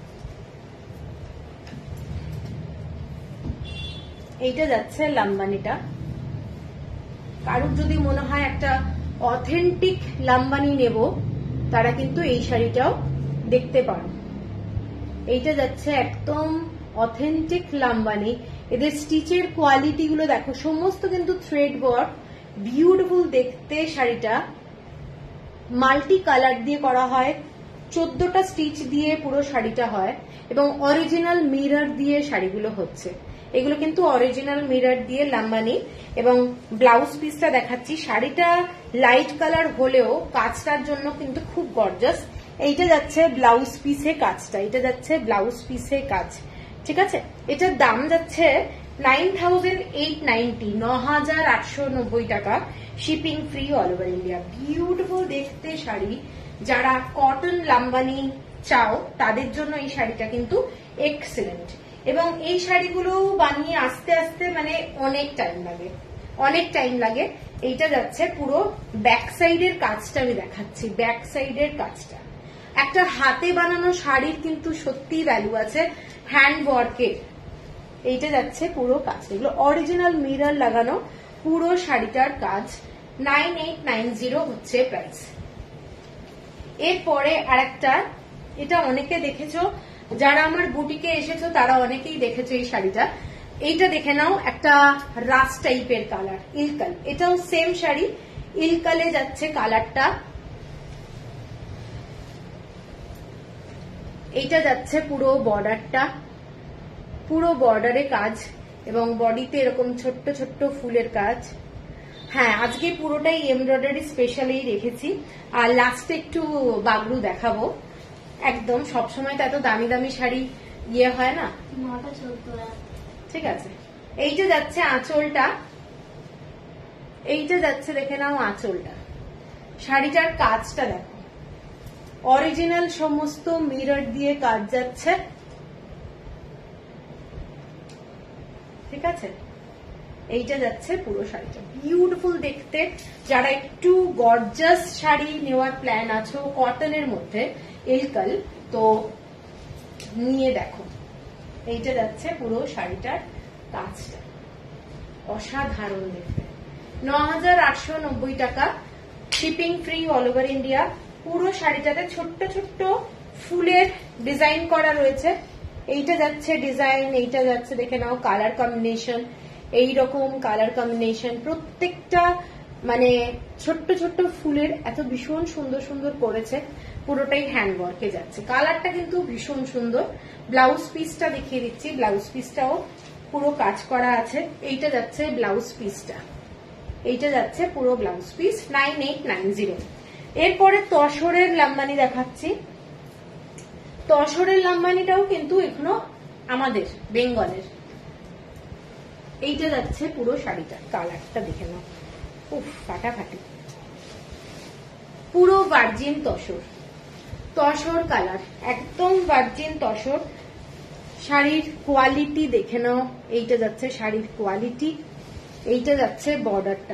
এইটা যাচ্ছে লাম্বানিটা। কারুর যদি মনে হয় একটা অথেন্টিক লাম্বানি নেব, তারা কিন্তু এই শাড়িটাও দেখতে পারো। এইটা যাচ্ছে একদম অথেন্টিক লাম্বানি। এদের স্টিচের কোয়ালিটি গুলো দেখো, সমস্ত কিন্তু থ্রেড ওয়ার্ক, বিউটিফুল দেখতে শাড়িটা। মাল্টি কালার দিয়ে করা হয়, চোদ্দটা স্টিচ দিয়ে পুরো শাড়িটা হয়, এবং অরিজিনাল মিরর দিয়ে শাড়িগুলো হচ্ছে। এগুলো কিন্তু অরিজিনাল মিরর দিয়ে লাম্বানি। এবং ব্লাউজ পিসটা দেখাচ্ছি, শাড়িটা লাইট কালার হলেও কাজটার জন্য কিন্তু খুব গর্জাস। এইটা যাচ্ছে ব্লাউজ পিসে কাজটা, এটা যাচ্ছে ব্লাউজ পিসে কাজ, ঠিক আছে। এটার দাম যাচ্ছে নাইন থাউজেন্ড এইট নাইনটি, ন হাজার আটশো নব্বই টাকা, shipping free all over India. Beautiful দেখতে শাড়ি, যারা কটন লাম্বানি চাও তাদের জন্য এই শাড়িটা কিন্তু এক্সেলেন্ট। এবং এই শাড়িগুলো বানিয়ে আস্তে আস্তে মানে অনেক টাইম লাগে, অনেক টাইম লাগে। এইটা যাচ্ছে পুরো ব্যাক সাইডের কাজটা আমি দেখাচ্ছি, ব্যাক সাইডের কাজটা। একটা হাতে বানানো শাড়ির কিন্তু সত্যি ভ্যালু আছে, হ্যান্ড ওয়ার্কের। এইটা যাচ্ছে পুরো কাজ, এগুলো অরিজিনাল মিরর লাগানো পুরো শাড়িটার কাজ। নাইন এইট নাইন জিরো হচ্ছে প্রাইস। এরপরে আরেকটা, এটা অনেকে দেখেছো, যারা আমার বুটিকে এসেছো তারা অনেকেই দেখেছো এই শাড়িটা। এইটা দেখে নাও, একটা রাস টাইপের কালার, ইলকাল। এটাও সেম শাড়ি, ইলকালে যাচ্ছে কালারটা। এইটা যাচ্ছে পুরো বর্ডারটা, পুরো বর্ডারে কাজ। এবং বডিতে এরকম ছোট্ট ছোট্ট ফুলের কাজ। হ্যাঁ, আজকে পুরোটাই এমব্রয়ডারি স্পেশালি রেখেছি। আর লাস্টে একটু বাগরু দেখাবো। একদম সবসময় তো এত দামি দামি শাড়ি ইয়ে হয় না। ঠিক আছে, এইটা যাচ্ছে আঁচলটা, এইটা যাচ্ছে দেখে নাও আঁচলটা। শাড়িটার কাজটা দেখো, অরিজিনাল সমস্ত মিরর দিয়ে কাজ যাচ্ছে। ঠিক আছে, এইটা যাচ্ছে পুরো শাড়িটা, বিউটিফুল দেখতে। যারা একটু গর্জাস শাড়ি নেওয়ার প্ল্যান আছে কটনের মধ্যে এলকাল, তো নিয়ে দেখো। এইটা যাচ্ছে পুরো শাড়িটার কাজটা, অসাধারণ দেখতে। ন হাজার আটশো নব্বই টাকা, shipping free all over India. পুরো শাড়িটাতে ছোট্ট ছোট্ট ফুলের ডিজাইন করা রয়েছে। এইটা যাচ্ছে ডিজাইন, এইটা যাচ্ছে দেখে নাও কালার কম্বিনেশন, এইরকম কালার কম্বিনেশন। প্রত্যেকটা মানে ছোট্ট ছোট্ট ফুলের এত ভীষণ সুন্দর সুন্দর করেছে। পুরোটাই হ্যান্ডওয়ার্কে যাচ্ছে, কালারটা কিন্তু ভীষণ সুন্দর। ব্লাউজ পিসটা দেখিয়ে দিচ্ছি, ব্লাউজ পিসটাও পুরো কাজ করা আছে। এইটা যাচ্ছে ব্লাউজ পিসটা, এইটা যাচ্ছে পুরো blouse piece, nine eight nine zero. এরপরে তসরের লাম্বানি দেখাচ্ছি। তসরের লাম্বানিটাও কিন্তু এখনো আমাদের বেঙ্গলের। এইটা যাচ্ছে পুরো শাড়িটা, কালারটা দেখে নাও, উফ ফাটাফাটি। পুরো ভার্জিন তসর, তসর কালার, একদম ভার্জিন তসর। শাড়ির কোয়ালিটি দেখে নাও, এইটা যাচ্ছে শাড়ির কোয়ালিটি। এইটা যাচ্ছে বর্ডারটা,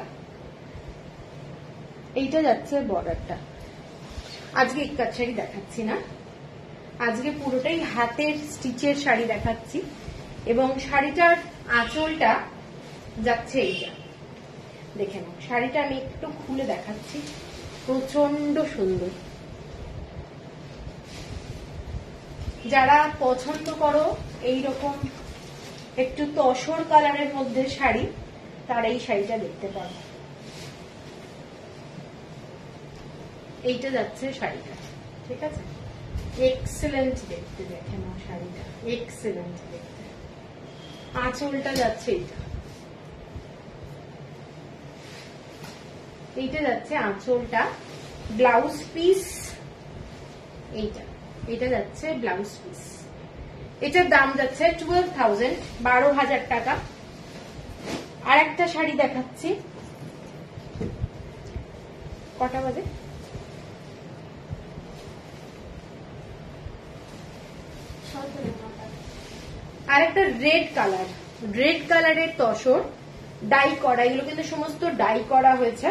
এইটা যাচ্ছে বর্ডারটা। আজকে ইক্কাত শাড়ি দেখাচ্ছি না, আজকে পুরোটাই হাতের স্টিচের শাড়ি দেখাচ্ছি। এবং শাড়িটার আঁচলটা যাচ্ছে এইটা, দেখে নাও। শাড়িটা আমি একটু খুলে দেখাচ্ছি, প্রচন্ড সুন্দর। যারা পছন্দ করো এইরকম একটু তসর কালারের মধ্যে শাড়ি, তারা এই শাড়িটা দেখতে পারো। এইটা যাচ্ছে শাড়িটা, ঠিক আছে, এক্সেলেন্ট দেখতে, দেখে নাও শাড়িটা, এক্সেলেন্ট দেখতে। আঁচলটা যাচ্ছে এইটা, এইটা যাচ্ছে আঁচলটা। ব্লাউজ পিস এইটা, এটা যাচ্ছে ব্লাউজ পিস। এটার দাম যাচ্ছে টুয়েলভ থাউজেন্ড, বারো হাজার টাকা। আর একটা শাড়ি দেখাচ্ছি, কটা বাজে? আর একটা রেড কালার, রেড কালারের তসর, ডাই করা। এগুলো কিন্তু সমস্ত ডাই করা হয়েছে,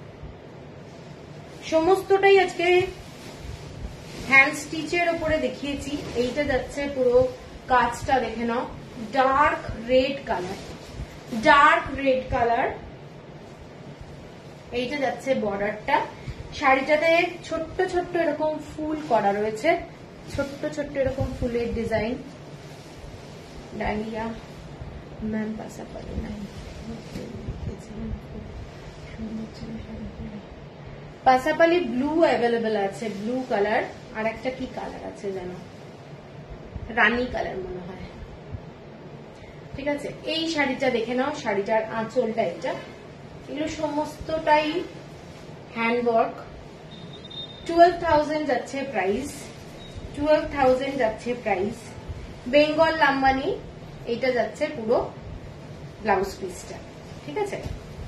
সমস্তটাই আজকে হ্যান্ড স্টিচের উপরে দেখিয়েছি। এইটা যাচ্ছে পুরো কাজটা দেখে নাও, dark red colour, dark red colour. এইটা যাচ্ছে বর্ডারটা। শাড়িটাতে ছোট্ট ছোট্ট এরকম ফুল করা রয়েছে, ছোট্ট ছোট্ট এরকম ফুলের ডিজাইন। ডালিয়া ম্যাম পাশাপাশি নাই, পাশাপাশি ব্লু অ্যাভেলেবেল আছে, ব্লু কালার। আর একটা কি কালার আছে যেন, রানী কালার মনে হয়। ঠিক আছে, এই শাড়িটা দেখে নাও, শাড়িটার আঁচলটা এটা। এগুলো সমস্তটাই হ্যান্ডওয়ার্ক। টুয়েলভ থাউজেন্ড যাচ্ছে প্রাইস, টুয়েলভ থাউজেন্ড যাচ্ছে প্রাইস। বেঙ্গল লাম্বানি, এটা যাচ্ছে পুরো ব্লাউজ পিসটা। ঠিক আছে,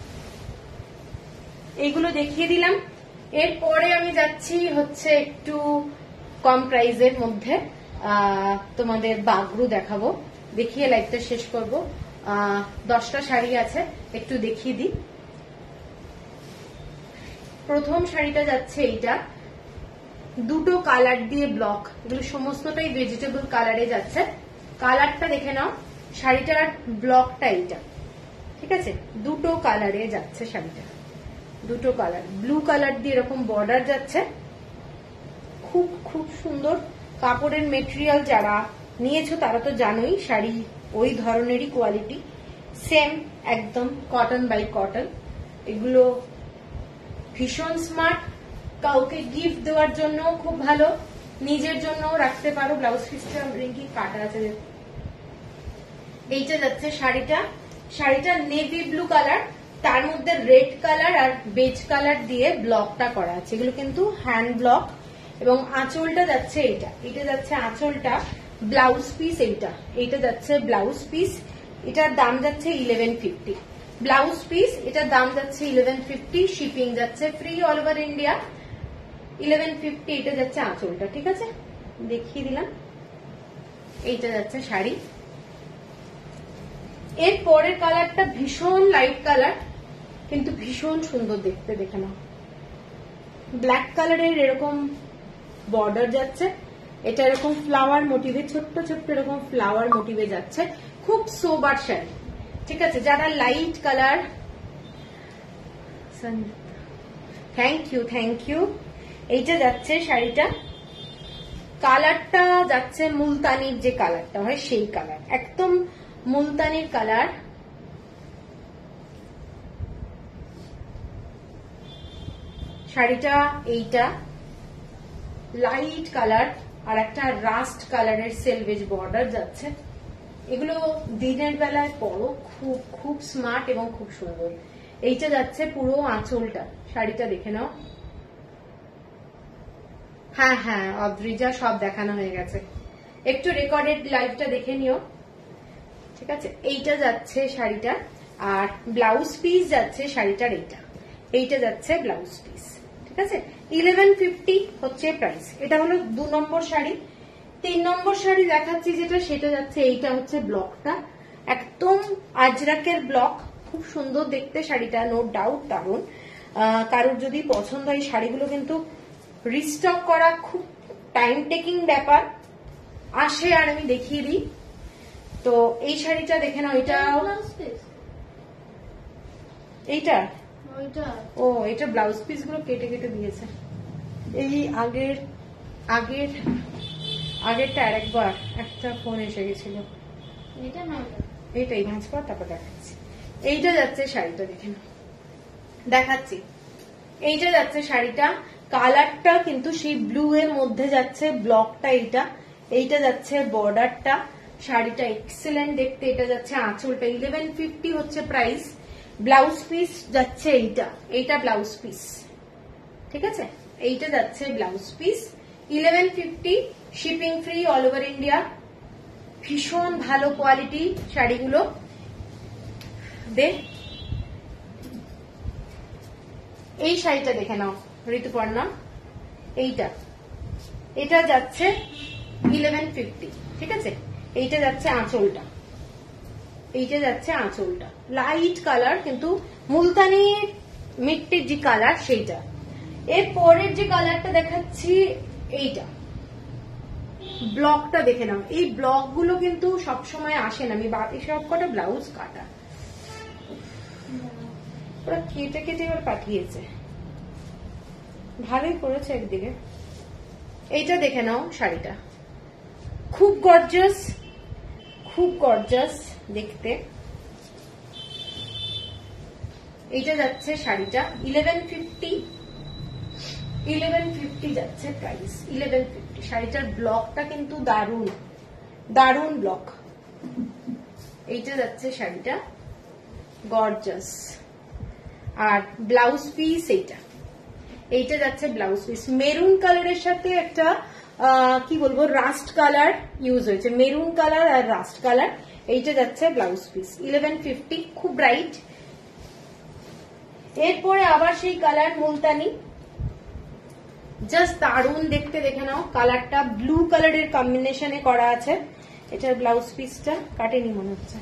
এইগুলো দেখিয়ে দিলাম। এরপরে আমি যাচ্ছি হচ্ছে একটু কম প্রাইজের মধ্যে, তোমাদের বাগরু দেখাবো, দেখিয়ে লাইভটা শেষ করবো। দশটা শাড়ি আছে, একটু দেখিয়ে দিই। প্রথম শাড়িটা যাচ্ছে এইটা, দুটো কালার দিয়ে ব্লক, এগুলো সমস্তটাই ভেজিটেবল কালারে যাচ্ছে। কালারটা দেখে নাও, শাড়িটার ব্লকটা এইটা। ঠিক আছে, দুটো কালারে যাচ্ছে শাড়িটা, দুটো কালার। ব্লু কালার দিয়ে এরকম বর্ডার যাচ্ছে, খুব খুব সুন্দর। কাপড়ের মেটেরিয়াল যারা নিয়েছো তারা তো জানোই, শাড়ি ওই ধরনেরই কোয়ালিটি, সেম একদম কটন বাই কটন। এগুলো ভীষণ স্মার্ট, কাউকে গিফট দেওয়ার জন্য খুব ভালো, নিজের জন্য রাখতে পারো। ব্লাউজ পিসটা রিঙ্কি কাটা আছে, এইটা যাচ্ছে শাড়িটা, শাড়িটা নেভি ব্লু কালার, তার মধ্যে রেড কালার আর বেজ কালার দিয়ে ব্লকটা করা আছে, এগুলো কিন্তু হ্যান্ড ব্লক। এবং আঁচলটা যাচ্ছে এইটা, এটা যাচ্ছে আঁচলটা, ব্লাউজ পিস এইটা, এইটা যাচ্ছে ব্লাউজ পিস, এটার দাম যাচ্ছে ইলেভেন ফিফটি। ব্লাউজ পিস এটার দাম যাচ্ছে ইলেভেন ফিফটি, শিপিং যাচ্ছে free all over India, eleven fifty. এটা যাচ্ছে আঁচলটা, ঠিক আছে, দেখিয়ে দিলাম। এইটা যাচ্ছে শাড়ি। এর পরের কালারটা ভীষণ লাইট কালার, কিন্তু ভীষণ সুন্দর দেখতে, দেখে নাও। ব্ল্যাক কালারের এরকম বর্ডার যাচ্ছে, এটা এরকম ফ্লাওয়ার মোটিভে, ছোট্ট ছোট্ট এরকম ফ্লাওয়ার মোটিভে যাচ্ছে, খুব সোবার শাড়ি, ঠিক আছে। যারা light colour, thank you thank you. এইটা যাচ্ছে শাড়িটা, কালারটা যাচ্ছে মুলতানির যে কালারটা হয় সেই কালার, একদম মুলতানির কালার। শাড়িটা এইটা লাইট কালার আর একটা রাস্ট কালারের সেলভেজ বর্ডার যাচ্ছে। এগুলো দিনের বেলায় পরো, খুব খুব স্মার্ট এবং খুব সুন্দর। এইটা যাচ্ছে পুরো আঁচলটা, শাড়িটা দেখে নাও। হ্যাঁ হ্যাঁ অদ্রিজা, সব দেখানো হয়ে গেছে, একটু রেকর্ডেড লাইভটা দেখে নিও, ঠিক আছে। এইটা যাচ্ছে শাড়িটা, আর ব্লাউজ পিস যাচ্ছে শাড়িটার এইটা, এইটা যাচ্ছে ব্লাউজ পিস, ঠিক আছে। ইলেভেন ফিফটি হচ্ছে প্রাইস। এটা হলো দু নম্বর শাড়ি। তিন নম্বর শাড়ি দেখাচ্ছি যেটা, সেটা যাচ্ছে এইটা হচ্ছে ব্লকটা, একদম আজরাকের ব্লক, খুব সুন্দর দেখতে শাড়িটা, নো ডাউট দারুন। কারোর যদি পছন্দ হয়, শাড়িগুলো কিন্তু রিস্টক করা খুব টাইম টেকিং ব্যাপার, আসে আর আমি দেখিয়ে দিই। তো এই শাড়িটা দেখে নাও, এটা এইটা ও এটা ব্লাউজ পিস গুলো কেটে কেটে দিয়েছে, এই আগের আগের আগেরটা আরেকবার একটা ফোন এসে গেছিল, এইটাই ভাঁজ করা, তারপর দেখাচ্ছি। এইটা যাচ্ছে শাড়িটা, দেখে নাও, দেখাচ্ছি। এইটা যাচ্ছে শাড়িটা, কালারটা কিন্তু সেই ব্লু এর মধ্যে যাচ্ছে, ব্লকটা এইটা, এইটা যাচ্ছে বর্ডারটা, শাড়িটা এক্সেলেন্ট দেখতে। এটা যাচ্ছে আঁচলটা, ইলেভেন ফিফটি হচ্ছে প্রাইস। ব্লাউজ পিস যাচ্ছে এইটা, এইটা ব্লাউজ পিস, ঠিক আছে। এইটা যাচ্ছে blouse piece, eleven fifty, shipping free all over India. ভীষণ ভালো কোয়ালিটি শাড়িগুলো। দে এই শাড়িটা দেখে নাও ঋতুপর্ণা, এইটা, এটা যাচ্ছে ইলেভেন ফিফটি, ঠিক আছে। এইটা যাচ্ছে আঁচলটা, এইটা যাচ্ছে আঁচলটা, লাইট কালার কিন্তু মুলতানি মিট্টির যে কালার সেইটা। এর পরের যে কালারটা দেখাচ্ছি এইটা, ব্লকটা দেখে নাও। এই ব্লক গুলো কিন্তু সবসময় আসে না, আমি বাকি সব কটা ব্লাউজ কাটা, ওরা কেটে কেটে এবার পাঠিয়েছে, ভালোই করেছে একদিকে। এইটা দেখে নাও শাড়িটা, খুব গর্জাস, খুব গর্জাস দেখতে। এইটা যাচ্ছে শাড়িটা ইলেভেন ফিফটি, ইলেভেন ফিফটি যাচ্ছে প্রাইস, ইলেভেন ফিফটি। শাড়িটার ব্লকটা কিন্তু দারুণ দারুণ ব্লক। এইটা যাচ্ছে শাড়িটা, গর্জাস। আর ব্লাউজ পিস এইটা, এইটা যাচ্ছে ব্লাউজ পিস, মেরুন কালারের সাথে একটা কি বলবো রাস্ট কালার ইউজ হয়েছে, মেরুন কালার আর রাস্ট কালার। এইটা যাচ্ছে ব্লাউজ পিস, ইলেভেন ফিফটি, খুব ব্রাইট। এরপরে আবার সেই কালার মুলতানি, জাস্ট দারুণ দেখতে, দেখে নাও। কালারটা ব্লু কালারের কম্বিনেশনে করা আছে। এটার ব্লাউজ পিসটা কাটেনি মনে হচ্ছে,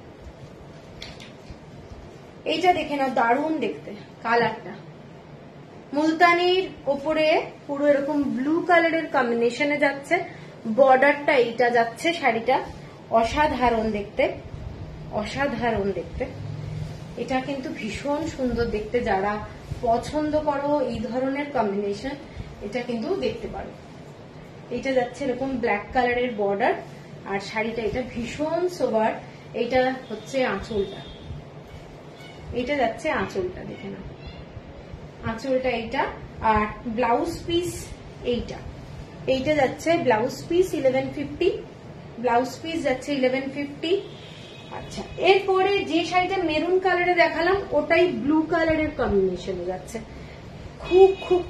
এইটা দেখে নাও, দারুণ দেখতে কালারটা। মুলতানির ওপরে পুরো এরকম ব্লু কালারের কম্বিনেশনে যাচ্ছে, বর্ডারটা এইটা যাচ্ছে, শাড়িটা অসাধারণ দেখতে, অসাধারণ দেখতে। এটা কিন্তু ভীষণ সুন্দর দেখতে, যারা পছন্দ করো এই ধরনের কম্বিনেশন, এটা কিন্তু দেখতে পারো। এটা যাচ্ছে এরকম ব্ল্যাক কালারের বর্ডার, আর শাড়িটা এটা ভীষণ সোবার। এইটা হচ্ছে আঁচলটা, এইটা যাচ্ছে আঁচলটা, দেখে নাও আঁচলটা এইটা। আর ব্লাউজ পিস এইটা, এইটা যাচ্ছে blouse piece eleven fifty, blouse piece যাচ্ছে ইলেভেন ফিফটি। আচ্ছা, এরপরে যে শাড়িটা মেরুন কালারে দেখালাম ওটাই ব্লু কালারের কম্বিনেশনে যাচ্ছে, খুব খুব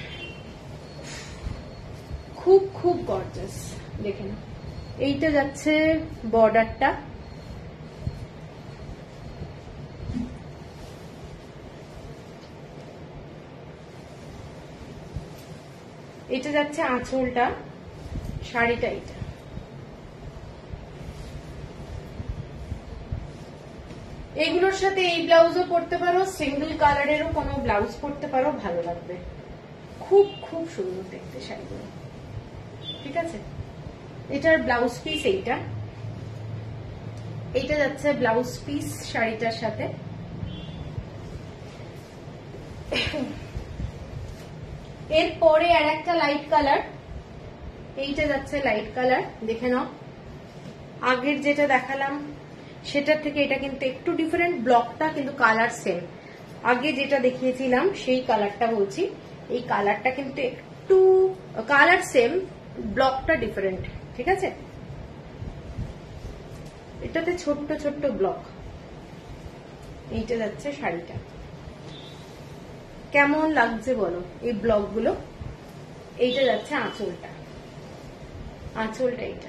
খুব খুব গর্জাস। দেখে না, এইটা যাচ্ছে বর্ডারটা, এটা যাচ্ছে আঁচলটা, শাড়িটা এটা। এগুলোর সাথে এই ব্লাউজও পরতে পারো, সিঙ্গেল কালারেরও কোনো ব্লাউজ পরতে পারো, ভালো লাগবে। খুব খুব সুন্দর দেখতে শাড়িগুলো, ঠিক আছে। এটার ব্লাউজ পিস এইটা, এইটা যাচ্ছে ব্লাউজ পিস শাড়িটার সাথে। এরপরে আর একটা লাইট কালার, এইটা যাচ্ছে লাইট কালার, দেখে নাও। আগের যেটা দেখালাম সেটার থেকে এটা কিন্তু একটু ডিফারেন্ট, ব্লকটা কিন্তু কালার সেম। আগে যেটা দেখিয়েছিলাম সেই কালারটা বলছি, এই কালারটা কিন্তু একটু কালার সেম, ব্লকটা ডিফারেন্ট, ঠিক আছে। এটাতে ছোট্ট ছোট্ট ব্লক। এইটা যাচ্ছে শাড়িটা, কেমন লাগছে বলো এই ব্লকগুলো। এইটা যাচ্ছে আঁচলটা, আঁচলটা এইটা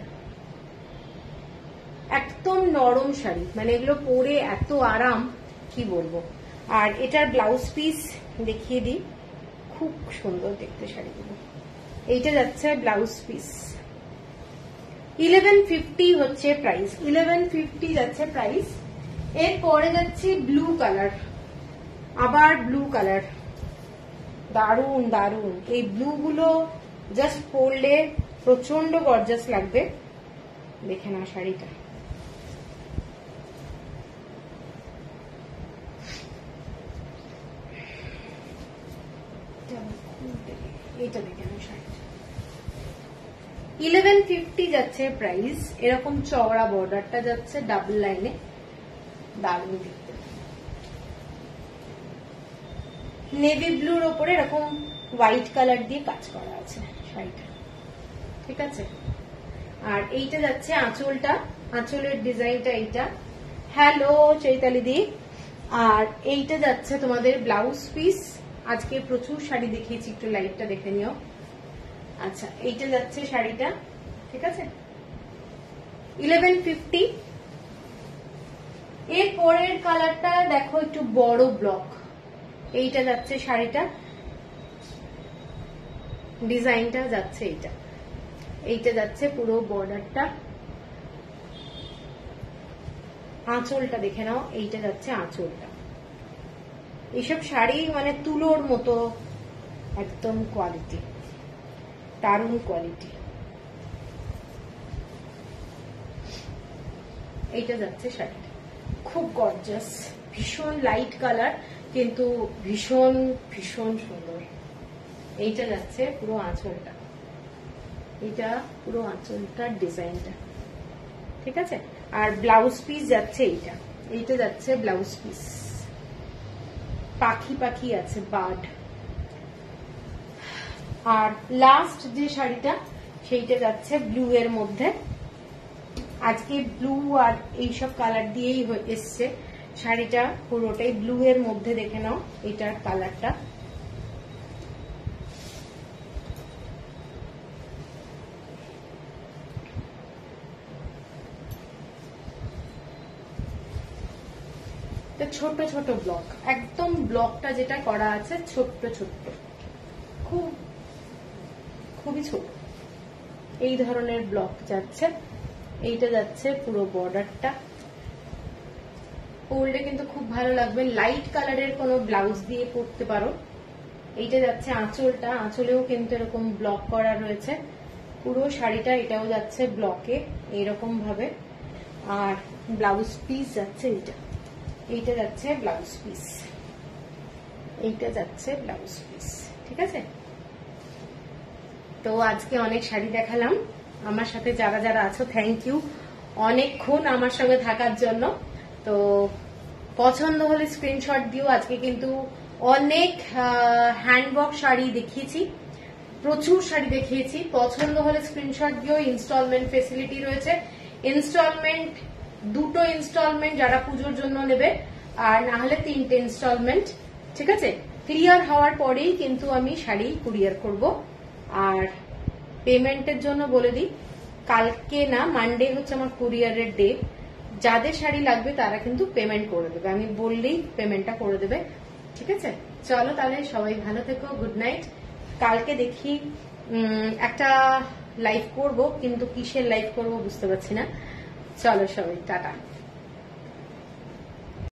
একদম নরম শাড়ি, মানে এগুলো পরে এত আরাম কি বলবো। আর এটার ব্লাউজ পিস দেখিয়ে দিই, খুব সুন্দর দেখতে শাড়িগুলো। এইটা যাচ্ছে ব্লাউজ পিস, ইলেভেন ফিফটি হচ্ছে প্রাইস, ইলেভেন ফিফটি যাচ্ছে প্রাইস। এরপরে যাচ্ছে ব্লু কালার, আবার ব্লু কালার, দারুন দারুন। এই ব্লু গুলো জাস্ট পরলে প্রচন্ড গর্জাস লাগবে। দেখে না শাড়িটা, এইটা দেখে না শাড়িটা, ইলেভেন ফিফটি যাচ্ছে প্রাইস। এরকম চওড়া বর্ডারটা যাচ্ছে ডাবল লাইনে, দারুণ দেখতে। নেভি ব্লুর ওপরে এরকম হোয়াইট কালার দিয়ে কাজ করা আছে শাড়িটা, ঠিক আছে। আর এইটা যাচ্ছে আঁচলটা, আঁচলের ডিজাইনটা এইটা। হ্যালো চৈতালি দি। আর এইটা যাচ্ছে তোমাদের ব্লাউজ পিস। আজকে প্রচুর শাড়ি দেখিয়েছি, একটু লাইটটা দেখে নিও। আচ্ছা, এইটা যাচ্ছে শাড়িটা, ঠিক আছে, ইলেভেন ফিফটি। এর পরের কালারটা দেখো, একটু বড় ব্লক। এইটা যাচ্ছে শাড়িটা, ডিজাইনটা যাচ্ছে এইটা, এইটা যাচ্ছে পুরো বর্ডারটা। আঁচলটা দেখে নাও, এইটা যাচ্ছে আঁচলটা। এইসব শাড়ি মানে তুলোর মতো একদম কোয়ালিটি, দারুণ কোয়ালিটি। এইটা যাচ্ছে শাড়িটা, খুব গর্জাস, ভীষণ লাইট কালার কিন্তু ভীষণ ভীষণ সুন্দর। এইটা যাচ্ছে পুরো আঁচলটা, এটা পুরো আঁচলটার ডিজাইনটা, ঠিক আছে। আর ব্লাউজ পিস যাচ্ছে এইটা, এইটা যাচ্ছে ব্লাউজ পিস, পাখি পাখি আছে, বার্ড। আর লাস্ট যে শাড়িটা সেইটা যাচ্ছে ব্লু এর মধ্যে। আজকে ব্লু আর এইসব কালার দিয়েই এসছে শাড়িটা, পুরোটাই ব্লু এর মধ্যে। দেখে নাও এটার কালারটা, ছোট ছোট ব্লক, একদম ব্লকটা যেটা করা আছে ছোট্ট ছোট্ট, খুব খুবই ছোট, এই ধরনের ব্লক যাচ্ছে। এইটা যাচ্ছে পুরো বর্ডারটা, পরলে কিন্তু খুব ভালো লাগবে। লাইট কালারের কোনো ব্লাউজ দিয়ে পরতে পারো। এইটা যাচ্ছে আঁচলটা, আঁচলেও কিন্তু এরকম ব্লক করা রয়েছে পুরো শাড়িটা, এটাও যাচ্ছে ব্লকে এইরকম ভাবে। আর ব্লাউজ পিস যাচ্ছে এইটা, এইটা যাচ্ছে ব্লাউজ পিস, এইটা যাচ্ছে ব্লাউজ পিস, ঠিক আছে। তো আজকে অনেক শাড়ি দেখালাম, আমার সাথে যারা যারা আছো থ্যাংক ইউ অনেকক্ষণ আমার সঙ্গে থাকার জন্য। তো পছন্দ হলে স্ক্রিনশট দিও। আজকে কিন্তু অনেক হ্যান্ডওয়ার্ক শাড়ি দেখিয়েছি, প্রচুর শাড়ি দেখিয়েছি। পছন্দ হলে স্ক্রিনশট দিও। ইনস্টলমেন্ট ফেসিলিটি রয়েছে, ইনস্টলমেন্ট দুটো ইনস্টলমেন্ট যারা পুজোর জন্য নেবে, আর না হলে তিনটে ইনস্টলমেন্ট, ঠিক আছে? ক্লিয়ার হওয়ার পরেই কিন্তু আমি শাড়ি কুরিয়ার করব। আর পেমেন্টের জন্য বলে দিই, কালকে না মানডে হচ্ছে আমার কুরিয়ারের ডে। যাদের শাড়ি লাগবে তারা কিন্তু পেমেন্ট করে দেবে, আমি বললেই পেমেন্টটা করে দেবে, ঠিক আছে? চলো তাহলে সবাই ভালো থেকো, গুড নাইট। কালকে দেখি একটা লাইভ করব, কিন্তু কিসের লাইভ করব বুঝতে পারছি না। চলো সবাই টাটা।